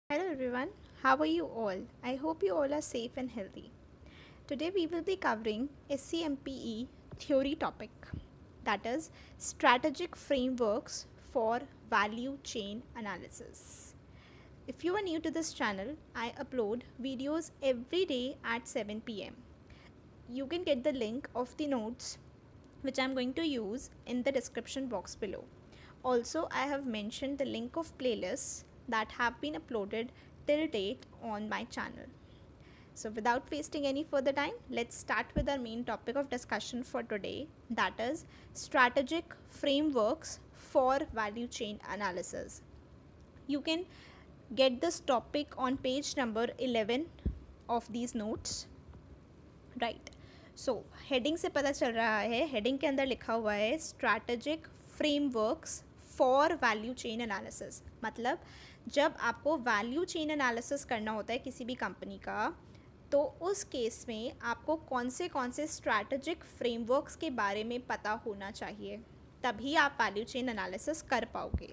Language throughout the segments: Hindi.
Hello everyone, how are you all? I hope you all are safe and healthy. Today we will be covering SCMPE theory topic, that is strategic frameworks for value chain analysis. If you are new to this channel, I upload videos every day at 7 pm. You can get the link of the notes which I am going to use in the description box below. Also, I have mentioned the link of playlists that have been uploaded till date on my channel. So without wasting any further time, let's start with our main topic of discussion for today, that is strategic frameworks for value chain analysis. You can get this topic on page number 11 of these notes, right? So heading से पता चल रहा है, हेडिंग के अंदर लिखा हुआ है strategic frameworks for value chain analysis. मतलब जब आपको वैल्यू चेन एनालिसिस करना होता है किसी भी कंपनी का, तो उस केस में आपको कौन से स्ट्रैटेजिक फ्रेमवर्क्स के बारे में पता होना चाहिए, तभी आप वैल्यू चेन एनालिसिस कर पाओगे।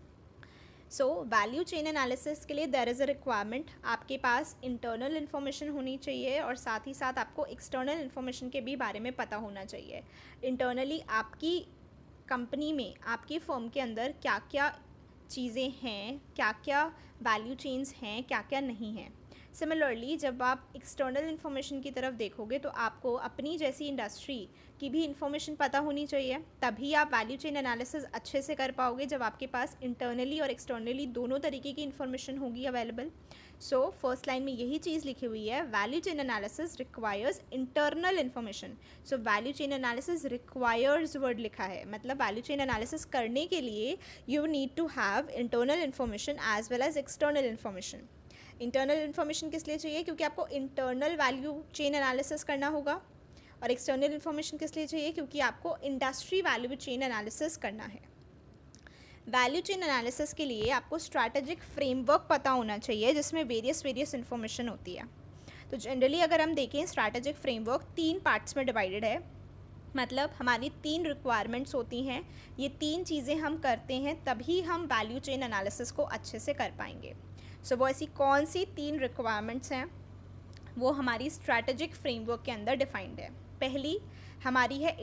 सो वैल्यू चेन एनालिसिस के लिए देयर इज़ अ रिक्वायरमेंट, आपके पास इंटरनल इन्फॉर्मेशन होनी चाहिए और साथ ही साथ आपको एक्सटर्नल इन्फॉर्मेशन के भी बारे में पता होना चाहिए। इंटरनली आपकी कंपनी में, आपकी फर्म के अंदर क्या क्या चीज़ें हैं, क्या क्या वैल्यू चेन्स हैं, क्या क्या नहीं हैं। सिमिलरली जब आप एक्सटर्नल इन्फॉर्मेशन की तरफ देखोगे तो आपको अपनी जैसी इंडस्ट्री की भी इंफॉर्मेशन पता होनी चाहिए, तभी आप वैल्यू चेन एनालिसिस अच्छे से कर पाओगे जब आपके पास इंटरनली और एक्सटर्नली दोनों तरीके की इन्फॉर्मेशन होगी अवेलेबल। सो फर्स्ट लाइन में यही चीज़ लिखी हुई है, value chain analysis requires internal information. So value chain analysis requires word लिखा है, मतलब वैल्यू चेन एनालिसिस करने के लिए you need to have internal information as well as external information. Internal information किस लिए चाहिए? क्योंकि आपको इंटरनल वैल्यू चेन एनालिसिस करना होगा। और एक्सटर्नल इन्फॉर्मेशन किस लिए चाहिए? क्योंकि आपको इंडस्ट्री वैल्यू चेन एनालिसिस करना है। वैल्यू चेन एनालिसिस के लिए आपको स्ट्रैटेजिक फ्रेमवर्क पता होना चाहिए जिसमें वेरियस इन्फॉर्मेशन होती है। तो जनरली अगर हम देखें, स्ट्रैटेजिक फ्रेमवर्क 3 पार्ट्स में डिवाइडेड है। मतलब हमारी 3 रिक्वायरमेंट्स होती हैं, ये 3 चीज़ें हम करते हैं तभी हम वैल्यू चेन एनालिसिस को अच्छे से कर पाएंगे। सो वो ऐसी कौन सी 3 रिक्वायरमेंट्स हैं, वो हमारी स्ट्रैटेजिक फ्रेमवर्क के अंदर डिफाइंड है। पहली हमारी है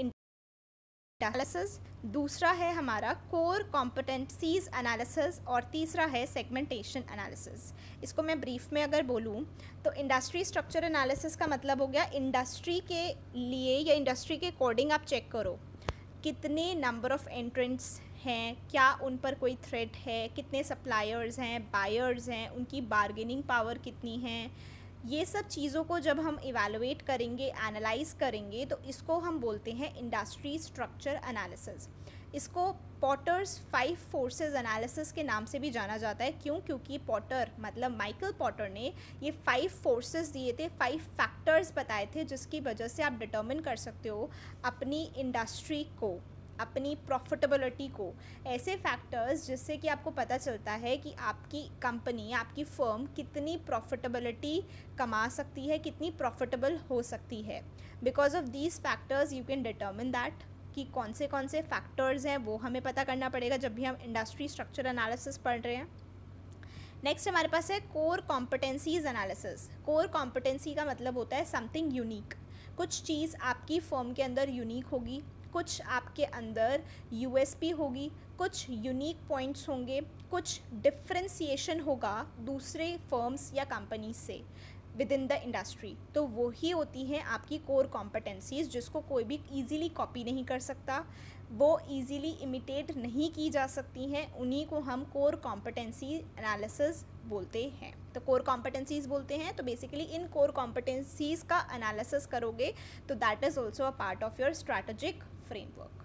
एनालिसिस, दूसरा है हमारा कोर कॉम्पिटेंसीज एनालिसिस और तीसरा है सेगमेंटेशन एनालिसिस। इसको मैं ब्रीफ में अगर बोलूँ तो इंडस्ट्री स्ट्रक्चर एनालिसिस का मतलब हो गया इंडस्ट्री के लिए या इंडस्ट्री के अकॉर्डिंग आप चेक करो कितने नंबर ऑफ एंट्रेंट्स हैं, क्या उन पर कोई थ्रेट है, कितने सप्लायर्स हैं, बायर्स हैं, उनकी बार्गेनिंग पावर कितनी है। ये सब चीज़ों को जब हम इवैल्यूएट करेंगे, एनालाइज करेंगे, तो इसको हम बोलते हैं इंडस्ट्री स्ट्रक्चर एनालिसिस। इसको पॉटर्स 5 फोर्सेस एनालिसिस के नाम से भी जाना जाता है। क्यों? क्योंकि पॉटर मतलब माइकल पॉटर ने ये 5 फोर्सेस दिए थे, 5 फैक्टर्स बताए थे जिसकी वजह से आप डिटर्मिन कर सकते हो अपनी इंडस्ट्री को, अपनी प्रॉफिटेबिलिटी को। ऐसे फैक्टर्स जिससे कि आपको पता चलता है कि आपकी कंपनी, आपकी फर्म कितनी प्रॉफिटेबिलिटी कमा सकती है, कितनी प्रॉफिटेबल हो सकती है। Because of these factors you can determine that कि कौन से फैक्टर्स हैं, वो हमें पता करना पड़ेगा जब भी हम इंडस्ट्री स्ट्रक्चर एनालिसिस पढ़ रहे हैं। नेक्स्ट हमारे पास है core competencies analysis. Core competency का मतलब होता है समथिंग यूनिक। कुछ चीज़ आपकी फर्म के अंदर यूनिक होगी, कुछ आपके अंदर यूएसपी होगी, कुछ यूनिक पॉइंट्स होंगे, कुछ डिफ्रेंसिएशन होगा दूसरे फर्म्स या कंपनीज से विद इन द इंडस्ट्री। तो वो ही होती हैं आपकी कोर कॉम्पिटेंसीज, जिसको कोई भी ईजीली कॉपी नहीं कर सकता, वो ईजीली इमिटेट नहीं की जा सकती हैं, उन्हीं को हम कोर कॉम्पिटेंसी एनालिसिस बोलते हैं। तो कोर कॉम्पिटेंसीज बोलते हैं, तो बेसिकली इन कोर कॉम्पिटेंसीज का एनालिसिस करोगे तो that is also a part of your strategic framework.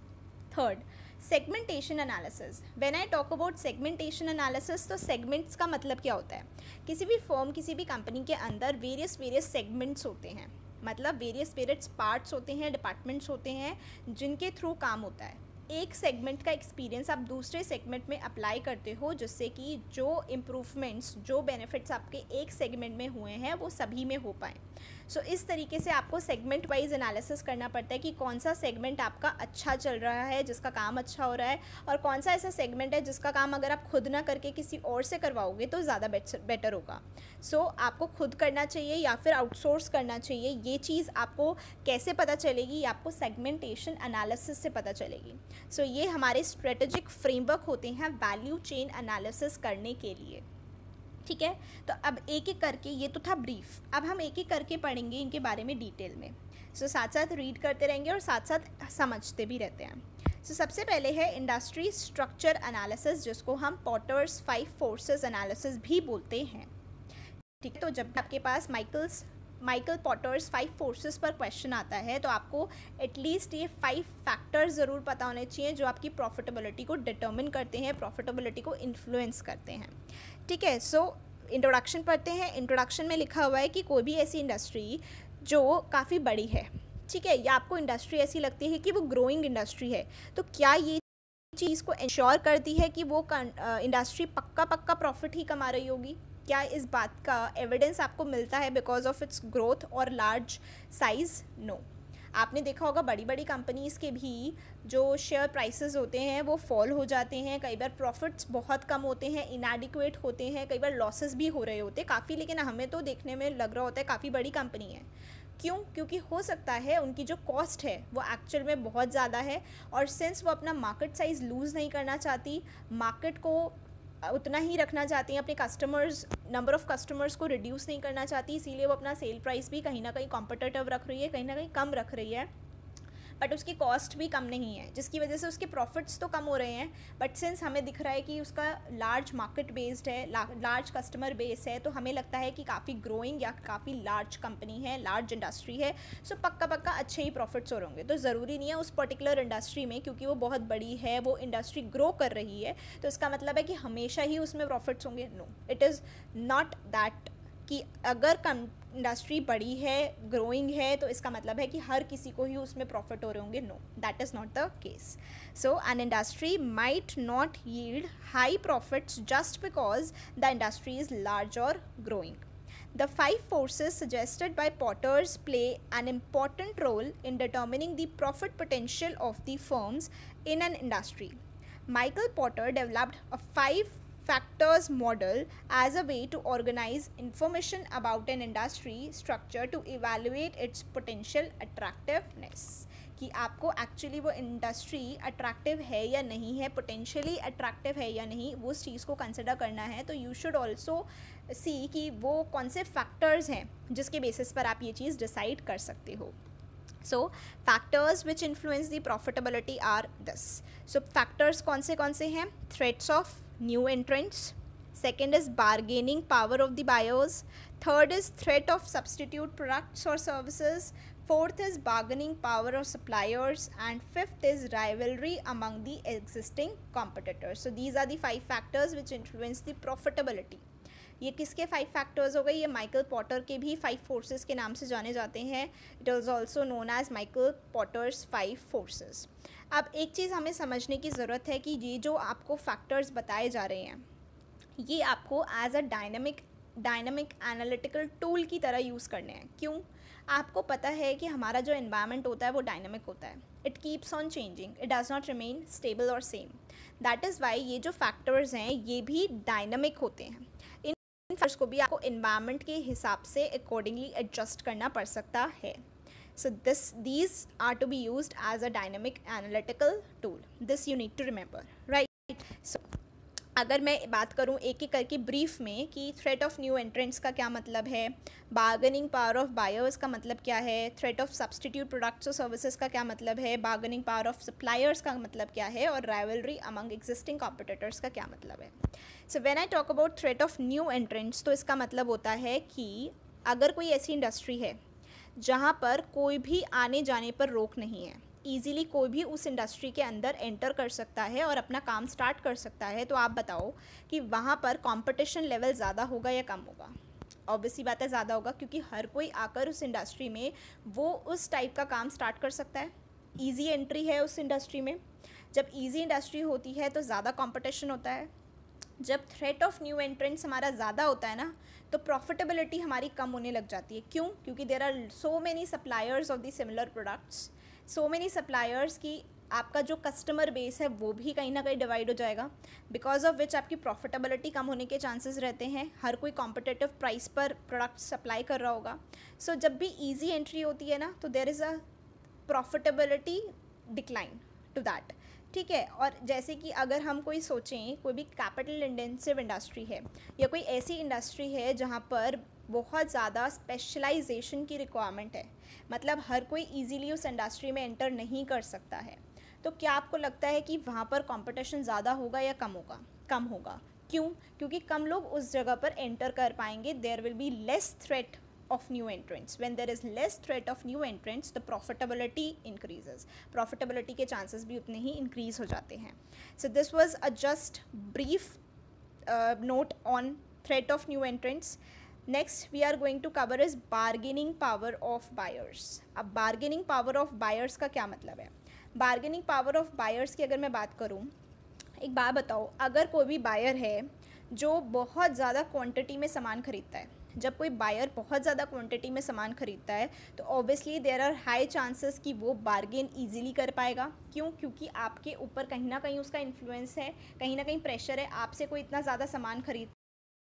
Third, segmentation analysis. When I talk about segmentation analysis, तो सेगमेंट्स का मतलब क्या होता है? किसी भी फर्म, किसी भी कंपनी के अंदर वेरियस सेगमेंट्स होते हैं। मतलब वेरियस पार्ट्स होते हैं, डिपार्टमेंट्स होते हैं जिनके थ्रू काम होता है। एक सेगमेंट का एक्सपीरियंस आप दूसरे सेगमेंट में अप्लाई करते हो, जिससे कि जो इम्प्रूवमेंट्स, जो बेनिफिट्स आपके एक सेगमेंट में हुए हैं वो सभी में हो पाएँ। सो इस तरीके से आपको सेगमेंट वाइज एनालिसिस करना पड़ता है कि कौन सा सेगमेंट आपका अच्छा चल रहा है, जिसका काम अच्छा हो रहा है, और कौन सा ऐसा सेगमेंट है जिसका काम अगर आप खुद ना करके किसी और से करवाओगे तो ज़्यादा बेटर होगा। सो आपको खुद करना चाहिए या फिर आउटसोर्स करना चाहिए, ये चीज़ आपको कैसे पता चलेगी, ये आपको सेगमेंटेशन एनालिसिस से पता चलेगी। सो ये हमारे स्ट्रेटेजिक फ्रेमवर्क होते हैं वैल्यू चेन एनालिसिस करने के लिए। ठीक है, तो अब एक एक करके, ये तो था ब्रीफ, अब हम एक एक करके पढ़ेंगे इनके बारे में डिटेल में। सो साथ साथ रीड करते रहेंगे और साथ साथ समझते भी रहते हैं। सो सबसे पहले है इंडस्ट्री स्ट्रक्चर एनालिसिस, जिसको हम पॉटर्स 5 फोर्सेस एनालिसिस भी बोलते हैं। ठीक है, तो जब आपके पास माइकल पॉटर्स 5 फोर्सेस पर क्वेश्चन आता है तो आपको एटलीस्ट ये 5 फैक्टर्स ज़रूर पता होने चाहिए जो आपकी प्रॉफिटेबिलिटी को डिटर्मिन करते हैं, प्रॉफिटेबिलिटी को इन्फ्लुएंस करते हैं। ठीक है, सो इंट्रोडक्शन पढ़ते हैं। इंट्रोडक्शन में लिखा हुआ है कि कोई भी ऐसी इंडस्ट्री जो काफ़ी बड़ी है, ठीक है, या आपको इंडस्ट्री ऐसी लगती है कि वो ग्रोइंग इंडस्ट्री है, तो क्या ये चीज़ को इंश्योर करती है कि वो इंडस्ट्री पक्का प्रॉफिट ही कमा रही होगी? क्या इस बात का एविडेंस आपको मिलता है बिकॉज ऑफ इट्स ग्रोथ और लार्ज साइज़? नो। आपने देखा होगा बड़ी बड़ी कंपनीज़ के भी जो शेयर प्राइसेस होते हैं वो फॉल हो जाते हैं, कई बार प्रॉफिट्स बहुत कम होते हैं, इनएडिक्वेट होते हैं, कई बार लॉसेस भी हो रहे होते हैं काफ़ी, लेकिन हमें तो देखने में लग रहा होता है काफ़ी बड़ी कंपनी है। क्यों? क्योंकि हो सकता है उनकी जो कॉस्ट है वो एक्चुअल में बहुत ज़्यादा है, और सिंस वो अपना मार्केट साइज़ लूज़ नहीं करना चाहती, मार्केट को उतना ही रखना चाहती हैं, अपने कस्टमर्स, नंबर ऑफ़ कस्टमर्स को रिड्यूस नहीं करना चाहती, इसीलिए वो अपना सेल प्राइस भी कहीं ना कहीं कॉम्पिटिटिव रख रही है, कहीं ना कहीं कम रख रही है, बट उसकी कॉस्ट भी कम नहीं है, जिसकी वजह से उसके प्रॉफिट्स तो कम हो रहे हैं, बट सिंस हमें दिख रहा है कि उसका लार्ज मार्केट बेस्ड है, लार्ज कस्टमर बेस है, तो हमें लगता है कि काफ़ी ग्रोइंग या काफ़ी लार्ज कंपनी है, लार्ज इंडस्ट्री है, सो पक्का अच्छे ही प्रॉफिट्स हो होंगे। तो ज़रूरी नहीं है उस पर्टिकुलर इंडस्ट्री में, क्योंकि वो बहुत बड़ी है, वो इंडस्ट्री ग्रो कर रही है, तो इसका मतलब है कि हमेशा ही उसमें प्रॉफिट्स होंगे। No, it is not that कि अगर इंडस्ट्री बड़ी है, ग्रोइंग है, तो इसका मतलब है कि हर किसी को ही उसमें प्रॉफिट हो रहे होंगे। No, that is not the case. So an industry might not yield high profits just because the industry is large और growing. The 5 forces suggested by Potters play an important role in determining the profit potential of the firms in an industry. Michael Potter developed a 5 factors model as a way to organize information about an industry structure to evaluate its potential attractiveness. कि आपको एक्चुअली वो इंडस्ट्री अट्रैक्टिव है या नहीं है, पोटेंशियली अट्रैक्टिव है या नहीं, वो उस चीज़ को कंसिडर करना है, तो यू शुड ऑल्सो सी कि वो कौन से फैक्टर्स हैं जिसके बेसिस पर आप ये चीज़ डिसाइड कर सकते हो. So factors which influence the profitability are this. So factors कौन से हैं? Threats of new entrants. Second is bargaining power of the buyers. Third is threat of substitute products or services. Fourth is bargaining power of suppliers. And fifth is rivalry among the existing competitors. So these are the 5 factors which influence the profitability. ये किसके 5 फैक्टर्स हो गए? ये माइकल पॉटर के भी 5 फोर्सेस के नाम से जाने जाते हैं. It is also known as Michael Porter's 5 forces. अब एक चीज़ हमें समझने की ज़रूरत है कि ये जो आपको फैक्टर्स बताए जा रहे हैं, ये आपको as a dynamic analytical tool की तरह यूज़ करने हैं. क्यों? आपको पता है कि हमारा जो एनवायरनमेंट होता है वो डायनामिक होता है. It keeps on changing, it does not remain stable और सेम. दैट इज़ वाई ये जो फैक्टर्स हैं ये भी डायनामिक होते हैं. फर्स्ट को भी आपको एनवायरनमेंट के हिसाब से अकॉर्डिंगली एडजस्ट करना पड़ सकता है. सो these are to be used as a dynamic analytical tool. This you need to remember, right? So अगर मैं बात करूं एक एक करके ब्रीफ में कि थ्रेट ऑफ न्यू एंट्रेंट्स का क्या मतलब है, बार्गेनिंग पावर ऑफ बायर्स का मतलब क्या है, थ्रेट ऑफ सब्सटीट्यूट प्रोडक्ट्स और सर्विसेज का क्या मतलब है, बार्गेनिंग पावर ऑफ सप्लायर्स का मतलब क्या है, और राइवलरी अमंग एग्जिस्टिंग कॉम्पिटिटर्स का क्या मतलब है. So when I talk about threat of new entrants, तो इसका मतलब होता है कि अगर कोई ऐसी इंडस्ट्री है जहाँ पर कोई भी आने जाने पर रोक नहीं है, ईज़िली कोई भी उस इंडस्ट्री के अंदर एंटर कर सकता है और अपना काम स्टार्ट कर सकता है, तो आप बताओ कि वहाँ पर कंपटीशन लेवल ज़्यादा होगा या कम होगा? ऑब्वियसली बात है ज़्यादा होगा, क्योंकि हर कोई आकर उस इंडस्ट्री में वो उस टाइप का काम स्टार्ट कर सकता है. ईजी एंट्री है उस इंडस्ट्री में। जब ईजी इंडस्ट्री होती है तो ज़्यादा कंपटीशन होता है। जब थ्रेट ऑफ न्यू एंट्रेंट्स हमारा ज़्यादा होता है ना, तो प्रॉफिटेबिलिटी हमारी कम होने लग जाती है। क्यों? क्योंकि there are so many suppliers of the similar products, so many suppliers की आपका जो कस्टमर बेस है वो भी कहीं ना कहीं डिवाइड हो जाएगा, बिकॉज ऑफ विच आपकी प्रॉफिटेबिलिटी कम होने के चांसेस रहते हैं। हर कोई कॉम्पिटिटिव प्राइस पर प्रोडक्ट सप्लाई कर रहा होगा। सो जब भी ईजी एंट्री होती है ना, तो there is a profitability decline to that. ठीक है। और जैसे कि अगर हम कोई सोचें, कोई भी कैपिटल इंटेंसिव इंडस्ट्री है या कोई ऐसी इंडस्ट्री है जहाँ पर बहुत ज़्यादा स्पेशलाइजेशन की रिक्वायरमेंट है, मतलब हर कोई इजीली उस इंडस्ट्री में एंटर नहीं कर सकता है, तो क्या आपको लगता है कि वहाँ पर कंपटीशन ज़्यादा होगा या कम होगा? कम होगा। क्यों? क्योंकि कम लोग उस जगह पर एंटर कर पाएंगे। There will be less threat of new entrants. When there is less threat of new entrants, the profitability increases. Profitability के chances भी उतने ही increase हो जाते हैं. So this was a just brief note on threat of new entrants. Next we are going to cover is bargaining power of buyers. अब bargaining power of buyers का क्या मतलब है? Bargaining power of buyers की अगर मैं बात करूँ, एक बात बताओ, अगर कोई भी बायर है जो बहुत ज़्यादा क्वांटिटी में सामान खरीदता है, जब कोई बायर बहुत ज़्यादा क्वांटिटी में सामान खरीदता है तो obviously there are high chances कि वो बार्गेन इजीली कर पाएगा। क्यों? क्योंकि आपके ऊपर कहीं ना कहीं उसका इन्फ्लुएंस है, कहीं ना कहीं प्रेशर है, आपसे कोई इतना ज़्यादा सामान खरीद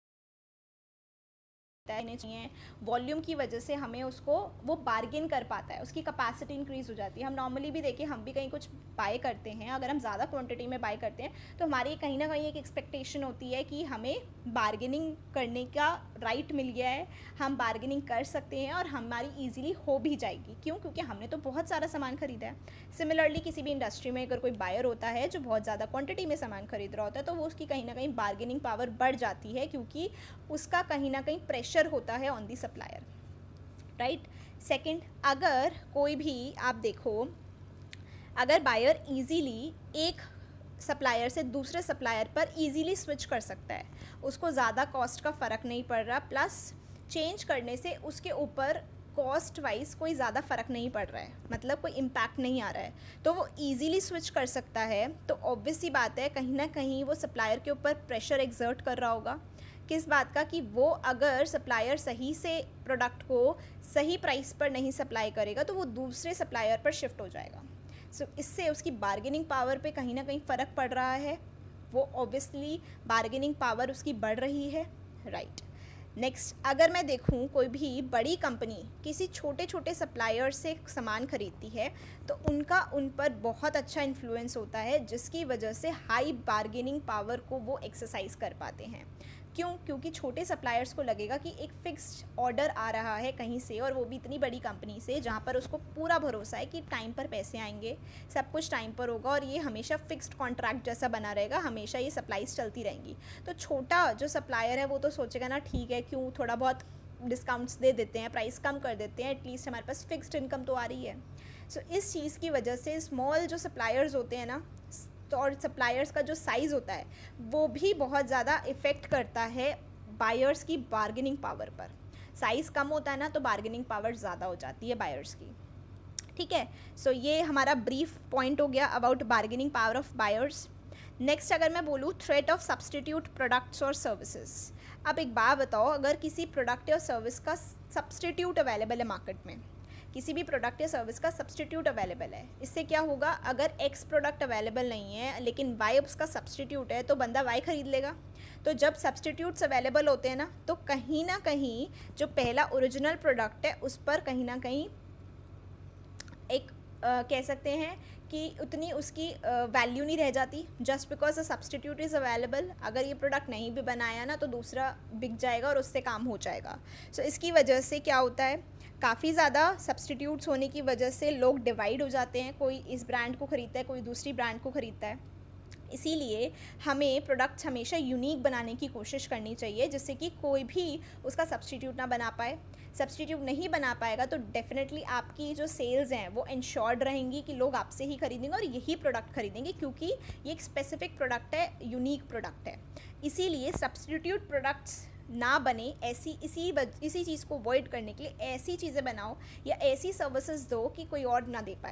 चाहिए, वॉल्यूम की वजह से हमें उसको वो बार्गेन कर पाता है, उसकी कैपेसिटी इंक्रीज़ हो जाती है। हम नॉर्मली भी देखिए, हम भी कहीं कुछ बाय करते हैं, अगर हम ज़्यादा क्वांटिटी में बाय करते हैं तो हमारी कहीं ना कहीं एक एक्सपेक्टेशन होती है कि हमें बार्गेनिंग करने का राइट मिल गया है, हम बार्गेनिंग कर सकते हैं और हमारी ईजिली हो भी जाएगी। क्यों? क्योंकि हमने तो बहुत सारा सामान खरीदा है। सिमिलरली किसी भी इंडस्ट्री में अगर कोई बायर होता है जो बहुत ज़्यादा क्वांटिटी में सामान खरीद रहा होता है, तो वो उसकी कहीं ना कहीं बार्गेनिंग पावर बढ़ जाती है, क्योंकि उसका कहीं ना कहीं प्रेशर होता है on the supplier, right. Second, अगर कोई भी आप देखो, अगर बायर इजीली एक सप्लायर से दूसरे सप्लायर पर इजीली स्विच कर सकता है, उसको ज़्यादा कॉस्ट का फ़र्क नहीं पड़ रहा, प्लस चेंज करने से उसके ऊपर कॉस्ट वाइज कोई ज़्यादा फ़र्क नहीं पड़ रहा है, मतलब कोई इम्पैक्ट नहीं आ रहा है, तो वो इजीली स्विच कर सकता है, तो ऑब्वियस सी बात है कहीं ना कहीं वो सप्लायर के ऊपर प्रेशर एक्सर्ट कर रहा होगा। किस बात का? कि वो अगर सप्लायर सही से प्रोडक्ट को सही प्राइस पर नहीं सप्लाई करेगा तो वो दूसरे सप्लायर पर शिफ्ट हो जाएगा। सो इससे उसकी बार्गेनिंग पावर पे कहीं ना कहीं फ़र्क पड़ रहा है, वो ऑब्वियसली बार्गेनिंग पावर उसकी बढ़ रही है, राइट। नेक्स्ट, अगर मैं देखूं कोई भी बड़ी कंपनी किसी छोटे छोटे सप्लायर से सामान खरीदती है तो उनका उन पर बहुत अच्छा इन्फ्लुएंस होता है, जिसकी वजह से हाई बार्गेनिंग पावर को वो एक्सरसाइज कर पाते हैं। क्यों? क्योंकि छोटे सप्लायर्स को लगेगा कि एक फिक्स्ड ऑर्डर आ रहा है कहीं से, और वो भी इतनी बड़ी कंपनी से जहाँ पर उसको पूरा भरोसा है कि टाइम पर पैसे आएंगे, सब कुछ टाइम पर होगा और ये हमेशा फिक्स्ड कॉन्ट्रैक्ट जैसा बना रहेगा, हमेशा ये सप्लाईज चलती रहेंगी। तो छोटा जो सप्लायर है वो तो सोचेगा ना, ठीक है, क्यों थोड़ा बहुत डिस्काउंट्स दे देते हैं, प्राइस कम कर देते हैं, एटलीस्ट हमारे पास फिक्स्ड इनकम तो आ रही है। सो इस चीज़ की वजह से स्मॉल जो सप्लायर्स होते हैं ना, तो और सप्लायर्स का जो साइज़ होता है वो भी बहुत ज़्यादा इफ़ेक्ट करता है बायर्स की बार्गेनिंग पावर पर। साइज़ कम होता है ना तो बार्गेनिंग पावर ज़्यादा हो जाती है बायर्स की, ठीक है। सो ये हमारा ब्रीफ पॉइंट हो गया about bargaining power of buyers. Next, अगर मैं बोलूँ थ्रेट ऑफ सब्सटीट्यूट प्रोडक्ट्स और सर्विसेज। अब एक बात बताओ, अगर किसी प्रोडक्ट या सर्विस का सब्सटीट्यूट अवेलेबल है मार्केट में, किसी भी प्रोडक्ट या सर्विस का सब्सटीट्यूट अवेलेबल है, इससे क्या होगा? अगर एक्स प्रोडक्ट अवेलेबल नहीं है लेकिन वाई उसका सब्सटीट्यूट है तो बंदा वाई खरीद लेगा। तो जब सब्सटीट्यूट्स अवेलेबल होते हैं ना, तो कहीं ना कहीं जो पहला ओरिजिनल प्रोडक्ट है उस पर कहीं ना कहीं एक कह सकते हैं कि उतनी उसकी वैल्यू नहीं रह जाती, just because a substitute is available. अगर ये प्रोडक्ट नहीं भी बनाया ना तो दूसरा बिक जाएगा और उससे काम हो जाएगा। सो इसकी वजह से क्या होता है, काफ़ी ज़्यादा सब्सटीट्यूट्स होने की वजह से लोग डिवाइड हो जाते हैं, कोई इस ब्रांड को ख़रीदता है, कोई दूसरी ब्रांड को ख़रीदता है। इसीलिए हमें प्रोडक्ट्स हमेशा यूनिक बनाने की कोशिश करनी चाहिए, जिससे कि कोई भी उसका सब्सटीट्यूट ना बना पाए। सब्सटीट्यूट नहीं बना पाएगा तो डेफिनेटली आपकी जो सेल्स हैं वो इंश्योर्ड रहेंगी कि लोग आपसे ही खरीदेंगे और यही प्रोडक्ट खरीदेंगे, क्योंकि ये एक स्पेसिफिक प्रोडक्ट है, यूनिक प्रोडक्ट है। इसीलिए सब्सटीट्यूट प्रोडक्ट्स ना बने, इसी चीज़ को अवॉइड करने के लिए ऐसी चीज़ें बनाओ या ऐसी सर्विसेज दो कि कोई और ना दे पाए।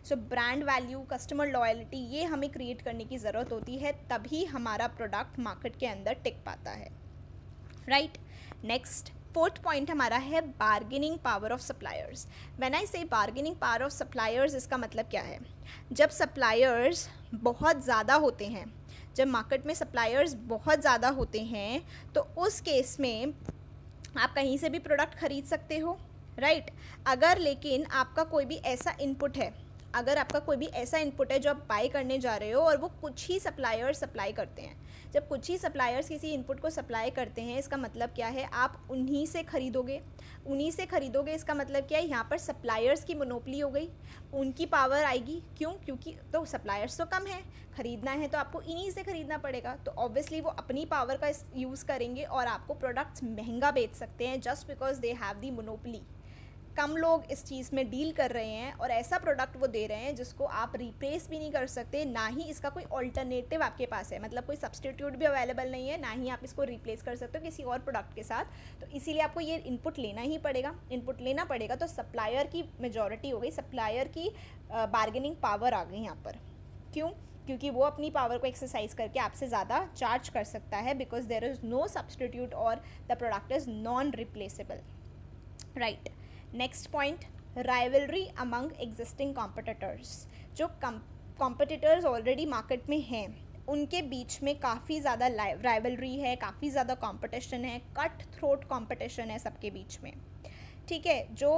So brand value, customer loyalty, ये हमें क्रिएट करने की ज़रूरत होती है, तभी हमारा प्रोडक्ट मार्केट के अंदर टिक पाता है, राइट। नेक्स्ट फोर्थ पॉइंट हमारा है bargaining power of suppliers. When I say bargaining power of suppliers, इसका मतलब क्या है? जब सप्लायर्स बहुत ज़्यादा होते हैं, जब मार्केट में सप्लायर्स बहुत ज़्यादा होते हैं, तो उस केस में आप कहीं से भी प्रोडक्ट खरीद सकते हो, राइट। अगर लेकिन आपका कोई भी ऐसा इनपुट है, अगर आपका कोई भी ऐसा इनपुट है जो आप बाय करने जा रहे हो और वो कुछ ही सप्लायर्स सप्लाई करते हैं, जब कुछ ही सप्लायर्स किसी इनपुट को सप्लाई करते हैं, इसका मतलब क्या है? आप उन्हीं से खरीदोगे, उन्हीं से खरीदोगे। इसका मतलब क्या है? यहाँ पर सप्लायर्स की मोनोपली हो गई, उनकी पावर आएगी। क्यों? क्योंकि तो सप्लायर्स तो कम है, खरीदना है तो आपको इन्हीं से खरीदना पड़ेगा, तो ऑब्वियसली वो अपनी पावर का यूज़ करेंगे और आपको प्रोडक्ट्स महंगा बेच सकते हैं, just because they have the monopoly. कम लोग इस चीज़ में डील कर रहे हैं और ऐसा प्रोडक्ट वो दे रहे हैं जिसको आप रिप्लेस भी नहीं कर सकते, ना ही इसका कोई ऑल्टरनेटिव आपके पास है, मतलब कोई सब्सटीट्यूट भी अवेलेबल नहीं है, ना ही आप इसको रिप्लेस कर सकते हो किसी और प्रोडक्ट के साथ। तो इसीलिए आपको ये इनपुट लेना ही पड़ेगा, इनपुट लेना पड़ेगा। तो सप्लायर की मेजॉरिटी हो गई, सप्लायर की बार्गेनिंग पावर आ गई यहाँ पर। क्यों? क्योंकि वो अपनी पावर को एक्सरसाइज करके आपसे ज़्यादा चार्ज कर सकता है, because there is no substitute और the product is non replaceable, right. Next point, rivalry among existing competitors. जो कॉम्पिटिटर्स ऑलरेडी मार्केट में हैं, उनके बीच में काफ़ी ज़्यादा राइवलरी है, काफ़ी ज़्यादा कंपटीशन है, कट थ्रोट कंपटीशन है सबके बीच में, ठीक है। जो